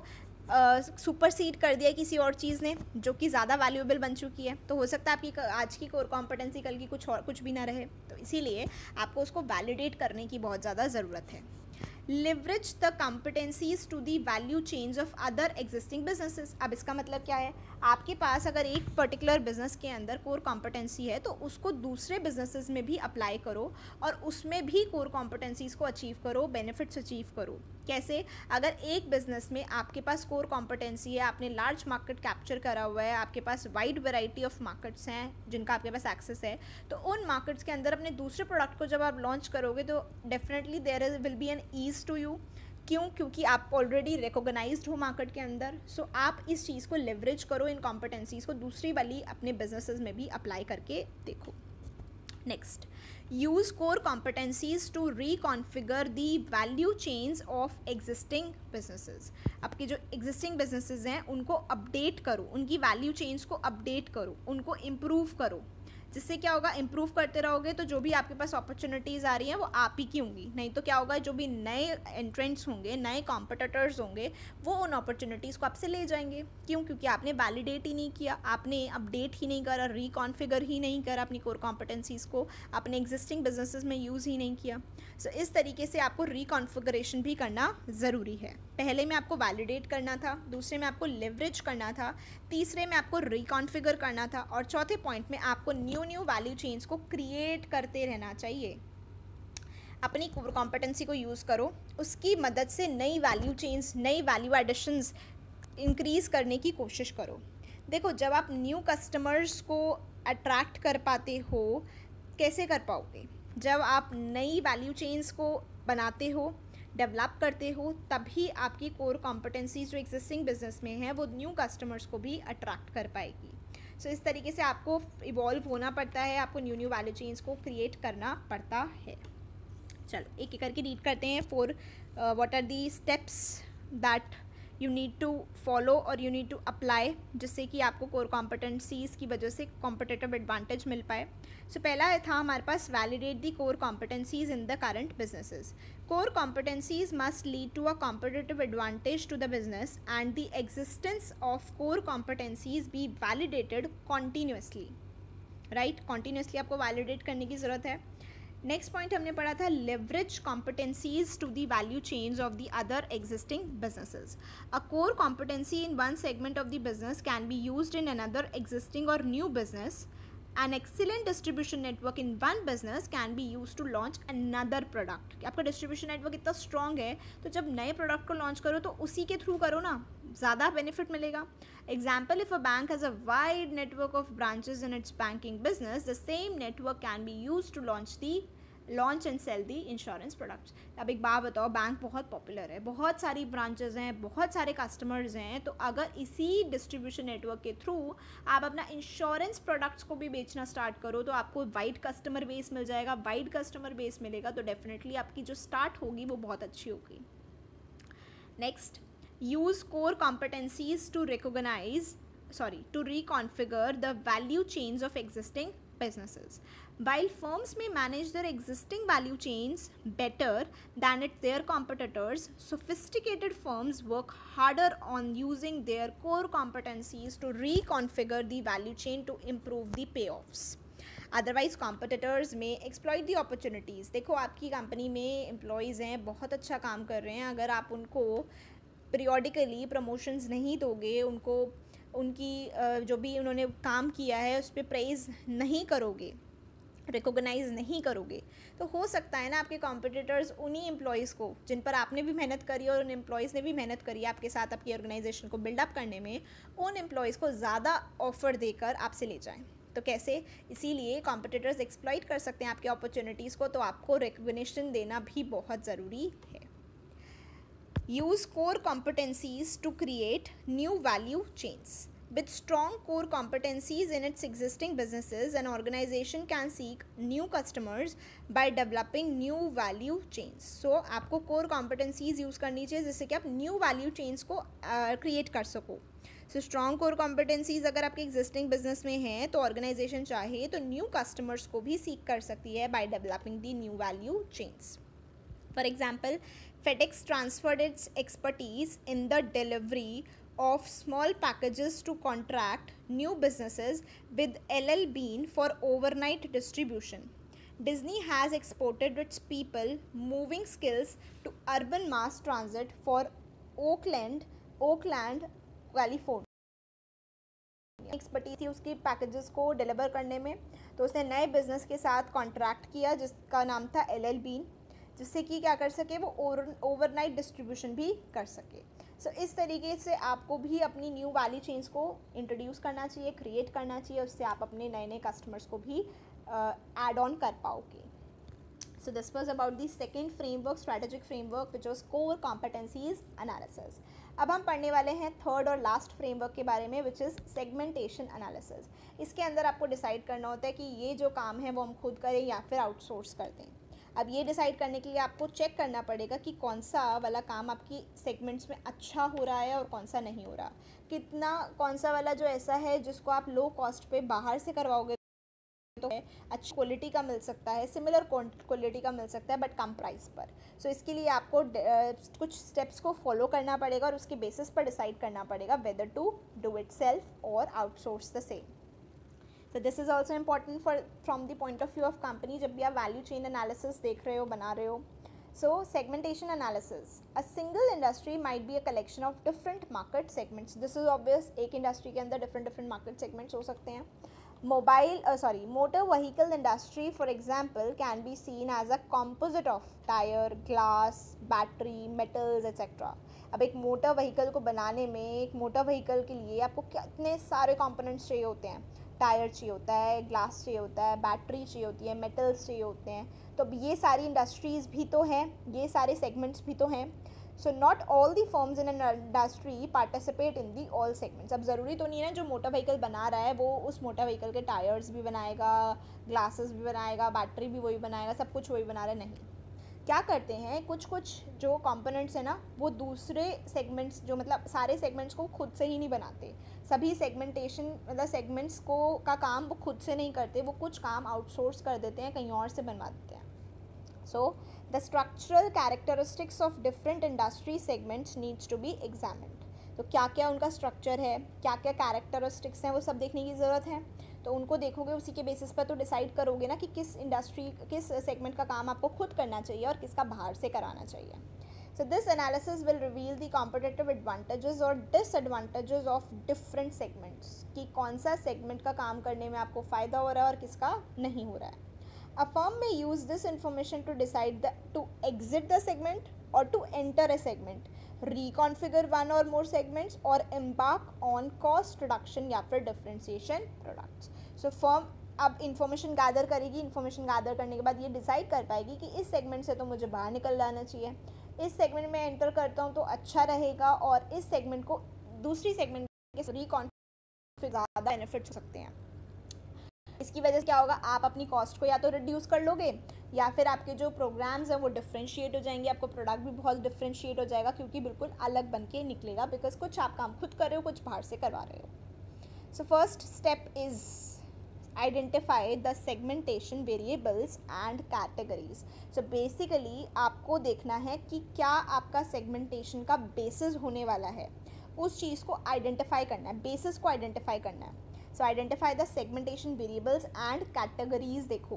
सुपरसीड कर दिया किसी और चीज़ ने जो कि ज़्यादा वैल्यूएबल बन चुकी है. तो हो सकता है आपकी आज की कोर कॉम्पिटेंसी कल की कुछ भी ना रहे. तो इसीलिए आपको उसको वैलिडेट करने की बहुत ज़्यादा ज़रूरत है. Leverage the competencies to the value chains of other existing businesses. अब इसका मतलब क्या है? आपके पास अगर एक पर्टिकुलर बिजनेस के अंदर कोर कॉम्पिटेंसी है तो उसको दूसरे बिजनेसेस में भी अप्लाई करो और उसमें भी कोर कॉम्पिटेंसीज को अचीव करो, बेनिफिट्स अचीव करो. कैसे? अगर एक बिजनेस में आपके पास कोर कॉम्पिटेंसी है, आपने लार्ज मार्केट कैप्चर करा हुआ है, आपके पास वाइड वैरायटी ऑफ मार्केट्स हैं जिनका आपके पास एक्सेस है, तो उन मार्केट्स के अंदर अपने दूसरे प्रोडक्ट को जब आप लॉन्च करोगे तो definitely there will be an ease to you. क्यों? क्योंकि आप ऑलरेडी रिकॉग्नाइज्ड हो मार्केट के अंदर. सो आप इस चीज़ को लेवरेज करो, इन कॉम्पिटेंसीज को दूसरी वाली अपने बिजनेसेस में भी अप्लाई करके देखो. Next, use core competencies to reconfigure the value chains of existing businesses. आपके जो एग्जिस्टिंग बिजनेसेस हैं उनको अपडेट करो, उनकी वैल्यू चेन्स को अपडेट करो, उनको इम्प्रूव करो. जिससे क्या होगा? इम्प्रूव करते रहोगे तो जो भी आपके पास अपॉर्चुनिटीज़ आ रही हैं वो आप ही की होंगी. नहीं तो क्या होगा? जो भी नए एंट्रेंट्स होंगे, नए कॉम्पिटिटर्स होंगे, वो उन अपॉर्चुनिटीज़ को आपसे ले जाएंगे. क्यों? क्योंकि आपने वैलिडेट ही नहीं किया, आपने अपडेट ही नहीं करा, रिकॉन्फिगर ही नहीं करा अपनी कोर कॉम्पिटेंसीज़ को, अपने एग्जिस्टिंग बिजनेसेस में यूज़ ही नहीं किया. सो इस तरीके से आपको रिकॉन्फिगरेशन भी करना ज़रूरी है. पहले में आपको वैलिडेट करना था, दूसरे में आपको लेवरेज करना था, तीसरे में आपको रिकॉन्फिगर करना था और चौथे पॉइंट में आपको न्यू वैल्यू चेन्स को क्रिएट करते रहना चाहिए. अपनी कोर कॉम्पिटेंसी को यूज़ करो, उसकी मदद से नई वैल्यू चेन्स, नई वैल्यू एडिशंस इंक्रीज़ करने की कोशिश करो. देखो, जब आप न्यू कस्टमर्स को अट्रैक्ट कर पाते हो, कैसे कर पाओगे? जब आप नई वैल्यू चेन्स को बनाते हो, डेवलप करते हो, तभी आपकी कोर कॉम्पिटेंसीज जो एग्जिस्टिंग बिजनेस में है वो न्यू कस्टमर्स को भी अट्रैक्ट कर पाएगी. सो इस तरीके से आपको इवॉल्व होना पड़ता है, आपको न्यू वैल्यू चेन्स को क्रिएट करना पड़ता है. चलो एक एक करके रीड करते हैं. What are the steps that you need to follow और यू नीड टू अप्लाई जिससे कि आपको कोर कॉम्पिटेंसीज़ की वजह से कॉम्पिटिटिव एडवांटेज मिल पाए. सो पहला था हमारे पास validate the core competencies in the current businesses. Core competencies must lead to a competitive advantage to the business and the existence of core competencies be validated continuously. Right? Continuously आपको validate करने की ज़रूरत है. Next point हमने पढ़ा था leverage competencies to the value chains of the other existing businesses. A core competency in one segment of the business can be used in another existing or new business An excellent distribution network in one business can be used to launch another product. आपका distribution network इतना strong है तो जब नए product को launch करो तो उसी के through करो ना, ज़्यादा benefit मिलेगा. Example, if a bank has a wide network of branches in its banking business, the same network can be used to launch and sell the insurance products. अब एक बात बताओ, बैंक बहुत पॉपुलर है, बहुत सारी ब्रांचेस हैं, बहुत सारे कस्टमर्स हैं, तो अगर इसी डिस्ट्रीब्यूशन नेटवर्क के थ्रू आप अपना इंश्योरेंस प्रोडक्ट्स को भी बेचना स्टार्ट करो तो आपको वाइड कस्टमर बेस मिल जाएगा. वाइड कस्टमर बेस मिलेगा तो डेफिनेटली आपकी जो स्टार्ट होगी वो बहुत अच्छी होगी. Next, use core competencies to reconfigure the value chains of existing businesses. While firms may manage their existing value chains better than their competitors, sophisticated firms work harder on using their core competencies to reconfigure the value chain to improve the payoffs. Otherwise competitors में एक्सप्लॉइट दी अपॉर्चुनिटीज़. देखो, आपकी कंपनी में एम्प्लॉयज़ हैं, बहुत अच्छा काम कर रहे हैं, अगर आप उनको पीरियोडिकली प्रमोशंस नहीं दोगे, उनको उनकी जो भी उन्होंने काम किया है उस पर प्रेज़ नहीं करोगे, रिकॉग्नाइज नहीं करोगे, तो हो सकता है ना आपके कॉम्पिटिटर्स उन्हीं एम्प्लॉयज़ को जिन पर आपने भी मेहनत करी और उन एम्प्लॉयज़ ने भी मेहनत करी आपके साथ आपकी ऑर्गेनाइजेशन को बिल्डअप करने में, उन एम्प्लॉयज़ को ज़्यादा ऑफ़र देकर आपसे ले जाएं. तो कैसे? इसीलिए कॉम्पिटिटर्स एक्सप्लॉइट कर सकते हैं आपके अपॉर्चुनिटीज़ को, तो आपको रिकग्निशन देना भी बहुत ज़रूरी है. Use core competencies to create new value chains. With strong core competencies in its existing businesses, an organization can seek new customers by developing new value chains. So, आपको core competencies use करनी चाहिए जिससे कि आप new value chains को create कर सको. So, strong core competencies अगर आपके existing business में हैं तो organization चाहे तो new customers को भी seek कर सकती है by developing the new value chains. For example, FedEx transferred its expertise in the delivery of small packages to contract new businesses with LL Bean for overnight distribution. Disney has exported its people moving skills to urban mass transit for Oakland, California. Expertise थी उसकी पैकेजेस को डिलीवर करने में, तो उसने नए बिजनेस के साथ कॉन्ट्रैक्ट किया जिसका नाम था LL Bean, जिससे कि क्या कर सके वो ओवरनाइट डिस्ट्रीब्यूशन भी कर सके. सो इस तरीके से आपको भी अपनी न्यू वैल्यू चेन्स को इंट्रोड्यूस करना चाहिए, क्रिएट करना चाहिए, उससे आप अपने नए नए कस्टमर्स को भी ऐड ऑन कर पाओगे. So this was about the second framework, strategic framework, which was core competencies analysis. अब हम पढ़ने वाले हैं थर्ड और लास्ट फ्रेमवर्क के बारे में, विच इज़ सेगमेंटेशन एनालिसिस. इसके अंदर आपको डिसाइड करना होता है कि ये जो काम है वो हम खुद करें या फिर आउटसोर्स कर दें. अब ये डिसाइड करने के लिए आपको चेक करना पड़ेगा कि कौन सा वाला काम आपकी सेगमेंट्स में अच्छा हो रहा है और कौन सा नहीं हो रहा. कितना कौन सा वाला जो ऐसा है जिसको आप लो कॉस्ट पे बाहर से करवाओगे तो अच्छी क्वालिटी का मिल सकता है, सिमिलर क्वालिटी का मिल सकता है बट कम प्राइस पर. सो इसके लिए आपको कुछ स्टेप्स को फॉलो करना पड़ेगा और उसके बेसिस पर डिसाइड करना पड़ेगा whether to do it self और outsource the same. So this is also important from the point of view of company जब भी आप value chain analysis देख रहे हो, बना रहे हो. So segmentation analysis. A single industry might be a collection of different market segments. This is obvious. एक industry के अंदर different market segments हो सकते हैं. Motor vehicle industry, for example, can be seen as a composite of tire, glass, battery, metals, etc. अब एक मोटर व्हीकल को बनाने में, एक मोटर व्हीकल के लिए आपको कितने सारे कंपोनेंट्स चाहिए होते हैं. टायर चाहिए होता है, ग्लास चाहिए होता है, बैटरी चाहिए होती है, मेटल्स चाहिए होते हैं. तो ये सारी इंडस्ट्रीज़ भी तो हैं, ये सारे सेगमेंट्स भी तो हैं. So not all the firms in an industry participate in the all segments. अब ज़रूरी तो नहीं है जो मोटर व्हीकल बना रहा है वो उस मोटर व्हीकल के टायर्स भी बनाएगा, ग्लासेस भी बनाएगा, बैटरी भी वही बनाएगा, सब कुछ वही बना रहा है. नहीं, क्या करते हैं कुछ जो कंपोनेंट्स हैं ना वो दूसरे सेगमेंट्स, जो मतलब सारे सेगमेंट्स को खुद से ही नहीं बनाते. सभी सेगमेंटेशन मतलब सेगमेंट्स को का काम वो खुद से नहीं करते, वो कुछ काम आउटसोर्स कर देते हैं, कहीं और से बनवा देते हैं. So the structural characteristics of different industry segments needs to be examined. तो क्या क्या उनका स्ट्रक्चर है, क्या क्या कैरेक्टरिस्टिक्स हैं, वो सब देखने की ज़रूरत है. तो उनको देखोगे, उसी के बेसिस पर तो डिसाइड करोगे ना कि किस इंडस्ट्री किस सेगमेंट का काम आपको खुद करना चाहिए और किसका बाहर से कराना चाहिए. So this analysis will reveal the competitive advantages और disadvantages of different segments कि कौन सा segment का काम करने में आपको फ़ायदा हो रहा है और किसका नहीं हो रहा है. A firm may use this information to decide to exit the segment or to enter a segment, reconfigure one or more segments or embark on cost reduction या फिर differentiation products. So firm अब इन्फॉर्मेशन गैदर करेगी, इन्फॉर्मेशन गैदर करने के बाद ये डिसाइड कर पाएगी कि इस सेगमेंट से तो मुझे बाहर निकल जाना चाहिए, इस सेगमेंट में एंटर करता हूँ तो अच्छा रहेगा, और इस सेगमेंट को दूसरी सेगमेंट के रिकॉन्फिगर ज़्यादा बेनिफिट्स हो सकते हैं. इसकी वजह से क्या होगा, आप अपनी कॉस्ट को या तो रिड्यूस कर लोगे या फिर आपके जो प्रोग्राम्स हैं वो डिफ्रेंशिएट हो जाएंगे, आपको प्रोडक्ट भी बहुत डिफ्रेंशिएट हो जाएगा क्योंकि बिल्कुल अलग बन के निकलेगा, बिकॉज कुछ आप काम खुद कर रहे हो, कुछ बाहर से करवा रहे हो. So first step is identify the segmentation variables and categories. So basically आपको देखना है कि क्या आपका segmentation का basis होने वाला है, उस चीज़ को identify करना है, basis को identify करना है. So identify the segmentation variables and categories. देखो,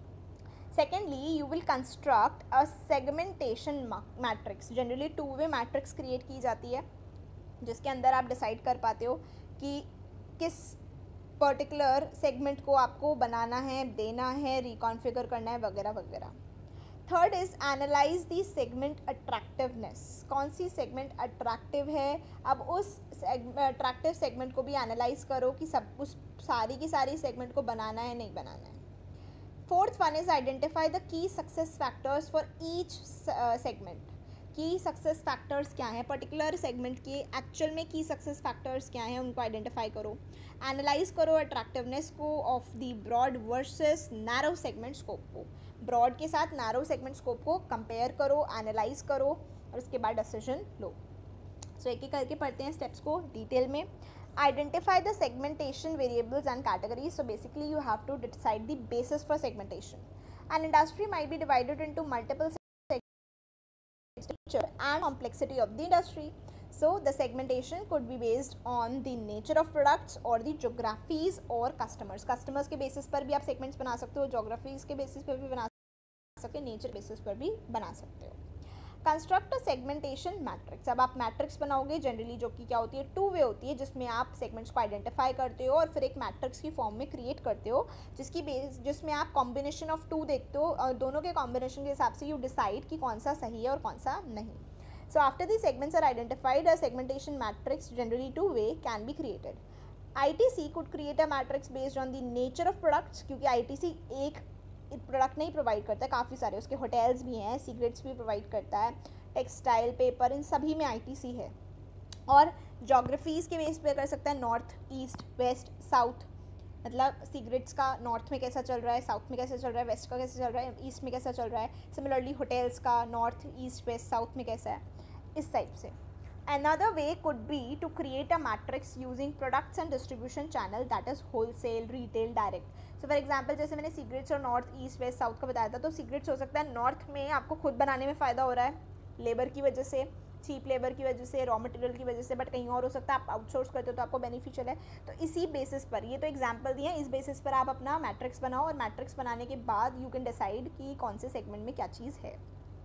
secondly you will construct a segmentation matrix. Generally two-way matrix create की जाती है जिसके अंदर आप decide कर पाते हो कि किस पर्टिकुलर सेगमेंट को आपको बनाना है, देना है, रिकॉन्फिगर करना है, वगैरह वगैरह. Third is analyse the segment attractiveness. कौन सी सेगमेंट अट्रैक्टिव है, अब उस अट्रैक्टिव सेगमेंट को भी एनालाइज करो कि सब उस सारी की सारी सेगमेंट को बनाना है, नहीं बनाना है. Fourth one is identify the key success factors for each segment. Key success factors क्या हैं, पर्टिकुलर सेगमेंट के एक्चुअल में की सक्सेस फैक्टर्स क्या हैं, उनको आइडेंटिफाई करो. एनालाइज करो अट्रैक्टिवनेस को of the broad versus narrow segment scope को. ब्रॉड के साथ नैरो सेगमेंट स्कोप को कंपेयर करो, एनालाइज करो और उसके बाद डिसीजन लो. सो एक एक करके पढ़ते हैं स्टेप्स को डिटेल में. Identify the segmentation variables and categories. So basically you have to decide the basis for segmentation. An industry might be divided into multiple and complexity of the industry. So the segmentation could be based on the nature of products or the geographies or customers. Customers के basis पर भी आप segments बना सकते हो, geographies के basis पर भी बना सकते हो, nature basis पर भी बना सकते हो. Construct a segmentation matrix. अब आप मैट्रिक्स बनाओगे जनरली जो कि क्या होती है, टू वे होती है, जिसमें आप सेगमेंट्स को आइडेंटिफाई करते हो और फिर एक मैट्रिक्स की फॉर्म में क्रिएट करते हो जिसमें आप कॉम्बिनेशन ऑफ टू देखते हो और दोनों के कॉम्बिनेशन के हिसाब से यू डिसाइड कि कौन सा सही है और कौन सा नहीं. So after the segments are identified a segmentation matrix generally two way can be created. ITC could create a matrix based on the nature of products, क्योंकि ITC एक प्रोडक्ट नहीं प्रोवाइड करता है, काफ़ी सारे उसके होटल्स भी हैं, सिगरेट्स भी प्रोवाइड करता है, टेक्सटाइल, पेपर, इन सभी में ITC है. और जोग्राफीज़ के बेस पे कर सकता है, नॉर्थ, ईस्ट, वेस्ट, साउथ, मतलब सिगरेट्स का नॉर्थ में कैसा चल रहा है, साउथ में कैसा चल रहा है, वेस्ट का कैसा चल रहा है, ईस्ट में कैसा चल रहा है. सिमिलरली होटल्स का नॉर्थ, ईस्ट, वेस्ट, साउथ में कैसा है, इस टाइप से. Another way could be to create a matrix using products and distribution channel, that is wholesale, retail, direct. So for example जैसे मैंने सिगरेट्स और नॉर्थ, ईस्ट, वेस्ट, साउथ का बताया था, तो सिगरेट्स हो सकता है नॉर्थ में आपको खुद बनाने में फ़ायदा हो रहा है लेबर की वजह से, चीप लेबर की वजह से, रॉ मटेरियल की वजह से, बट कहीं और हो सकता है आप आउटसोर्स करते हो तो आपको बेनिफिशियल है. तो इसी बेसिस पर, ये तो एग्जाम्पल दिए हैं, इस बेसिस पर आप अपना मैट्रिक्स बनाओ और मैट्रिक्स बनाने के बाद यू कैन डिसाइड कि कौन से सेगमेंट में क्या चीज़ है.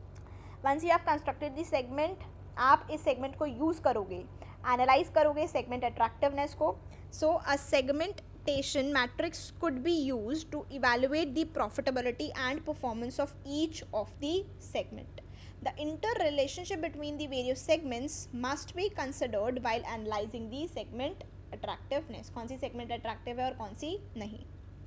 Once you have constructed the segment, आप इस सेगमेंट को यूज़ करोगे, एनालाइज करोगे सेगमेंट अट्रैक्टिवनेस को. So a segmentation matrix could be used to evaluate the profitability and performance of each of the segment. The interrelationship between the various segments must be considered while analyzing the segment attractiveness. कौन सी segment attractive है और कौन सी नहीं.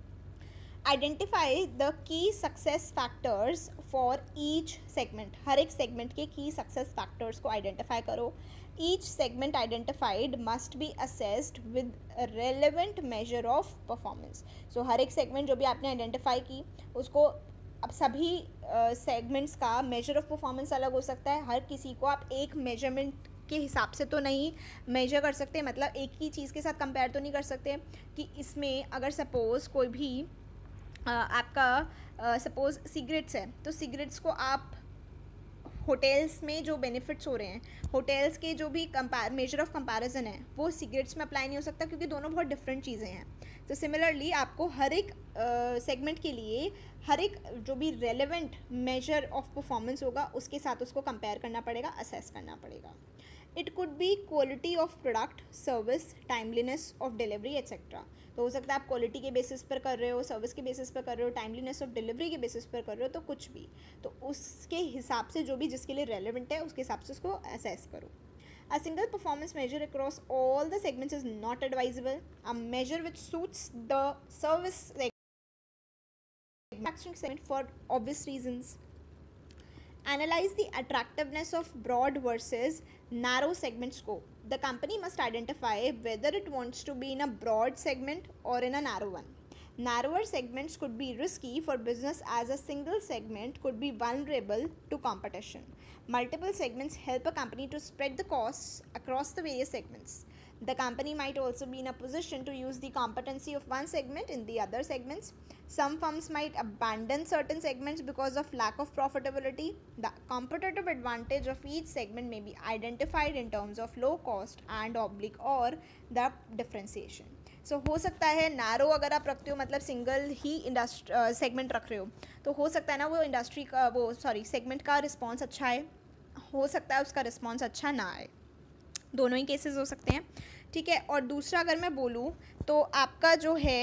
Identify the key success factors for each segment. हर एक segment के key success factors को identify करो. Each segment identified must be assessed with a relevant measure of performance. So हर एक segment जो भी आपने identify की उसको, अब सभी सेगमेंट्स का मेजर ऑफ परफॉर्मेंस अलग हो सकता है. हर किसी को आप एक मेजरमेंट के हिसाब से तो नहीं मेजर कर सकते, मतलब एक ही चीज़ के साथ कंपेयर तो नहीं कर सकते कि इसमें अगर सपोज़ कोई भी आपका सपोज़ सिगरेट्स है तो सिगरेट्स को आप होटल्स में जो बेनिफिट्स हो रहे हैं, होटल्स के जो भी मेजर ऑफ कंपैरिजन है वो सिगरेट्स में अप्लाई नहीं हो सकता, क्योंकि दोनों बहुत डिफरेंट चीज़ें हैं. तो सिमिलरली आपको हर एक सेगमेंट के लिए हर एक जो भी रेलेवेंट मेजर ऑफ परफॉर्मेंस होगा उसके साथ उसको कंपेयर करना पड़ेगा, असेस करना पड़ेगा. It could be quality of product, service, timeliness of delivery etcetera. तो हो सकता है आप क्वालिटी के बेसिस पर कर रहे हो, सर्विस के बेसिस पर कर रहे हो, टाइमलीनेस ऑफ डिलीवरी के बेसिस पर कर रहे हो, तो कुछ भी. तो उसके हिसाब से जो भी जिसके लिए रेलेवेंट है उसके हिसाब से उसको असेस करो. A single performance measure across all the segments is not advisable. A measure which suits the service manufacturing segment for obvious reasons. Analyze the attractiveness of broad versus narrow segment scope. The company must identify whether it wants to be in a broad segment or in a narrow one. Narrower segments could be risky for business as a single segment could be vulnerable to competition. Multiple segments help a company to spread the costs across the various segments. The company might also be in a position to use the competency of one segment in the other segments. Some firms might abandon certain segments because of lack of profitability. The competitive advantage of each segment may be identified in terms of low cost and oblique or the differentiation. सो हो सकता है नैरो अगर आप रखते हो, मतलब सिंगल ही सेगमेंट रख रहे हो, तो हो सकता है ना वो इंडस्ट्री का सेगमेंट का रिस्पॉन्स अच्छा है, हो सकता है उसका रिस्पॉन्स अच्छा ना आए. दोनों ही केसेस हो सकते हैं. ठीक है. और दूसरा अगर मैं बोलूँ तो आपका जो है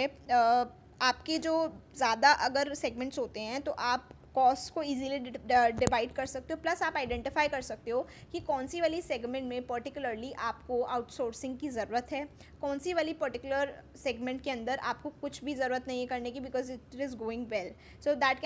आपके जो ज़्यादा अगर सेगमेंट्स होते हैं तो आप कॉस्ट को इजीली डिवाइड कर सकते हो, प्लस आप आइडेंटिफाई कर सकते हो कि कौन सी वाली सेगमेंट में पर्टिकुलरली आपको आउटसोर्सिंग की ज़रूरत है, कौन सी वाली पर्टिकुलर सेगमेंट के अंदर आपको कुछ भी ज़रूरत नहीं है करने की, because it is going well. So that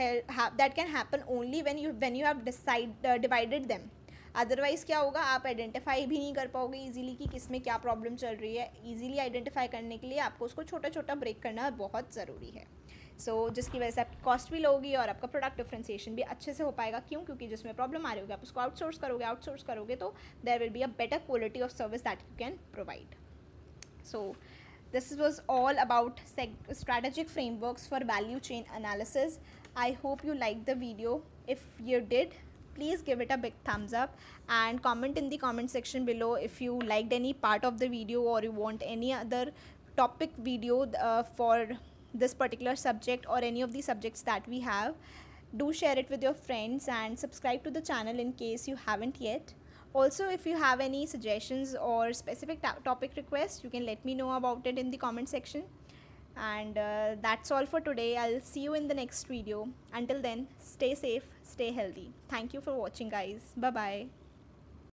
can happen only when you have divided them. Otherwise क्या होगा, आप आइडेंटिफाई भी नहीं कर पाओगे इजीली कि किस में क्या प्रॉब्लम चल रही है. इजीली आइडेंटिफाई करने के लिए आपको उसको छोटा छोटा ब्रेक करना बहुत ज़रूरी है. जिसकी वजह से आपकी कॉस्ट भी लो होगी और आपका प्रोडक्ट डिफ्रेंसिएशन भी अच्छे से हो पाएगा. क्यों? क्योंकि जिसमें प्रॉब्लम आ रही होगी आप उसको आउटसोर्स करोगे तो there will be a better quality of service that you can provide. So this was all about strategic frameworks for value chain analysis. I hope you liked the video. If you did, please give it a big thumbs up and comment in the comment section below if you liked any part of the video or you want any other topic video for this particular subject or any of the subjects that we have. Do share it with your friends and subscribe to the channel in case you haven't yet. Also, if you have any suggestions or specific topic requests, you can let me know about it in the comment section. And that's all for today. I'll see you in the next video. Until then, stay safe, stay healthy. Thank you for watching, guys. Bye bye.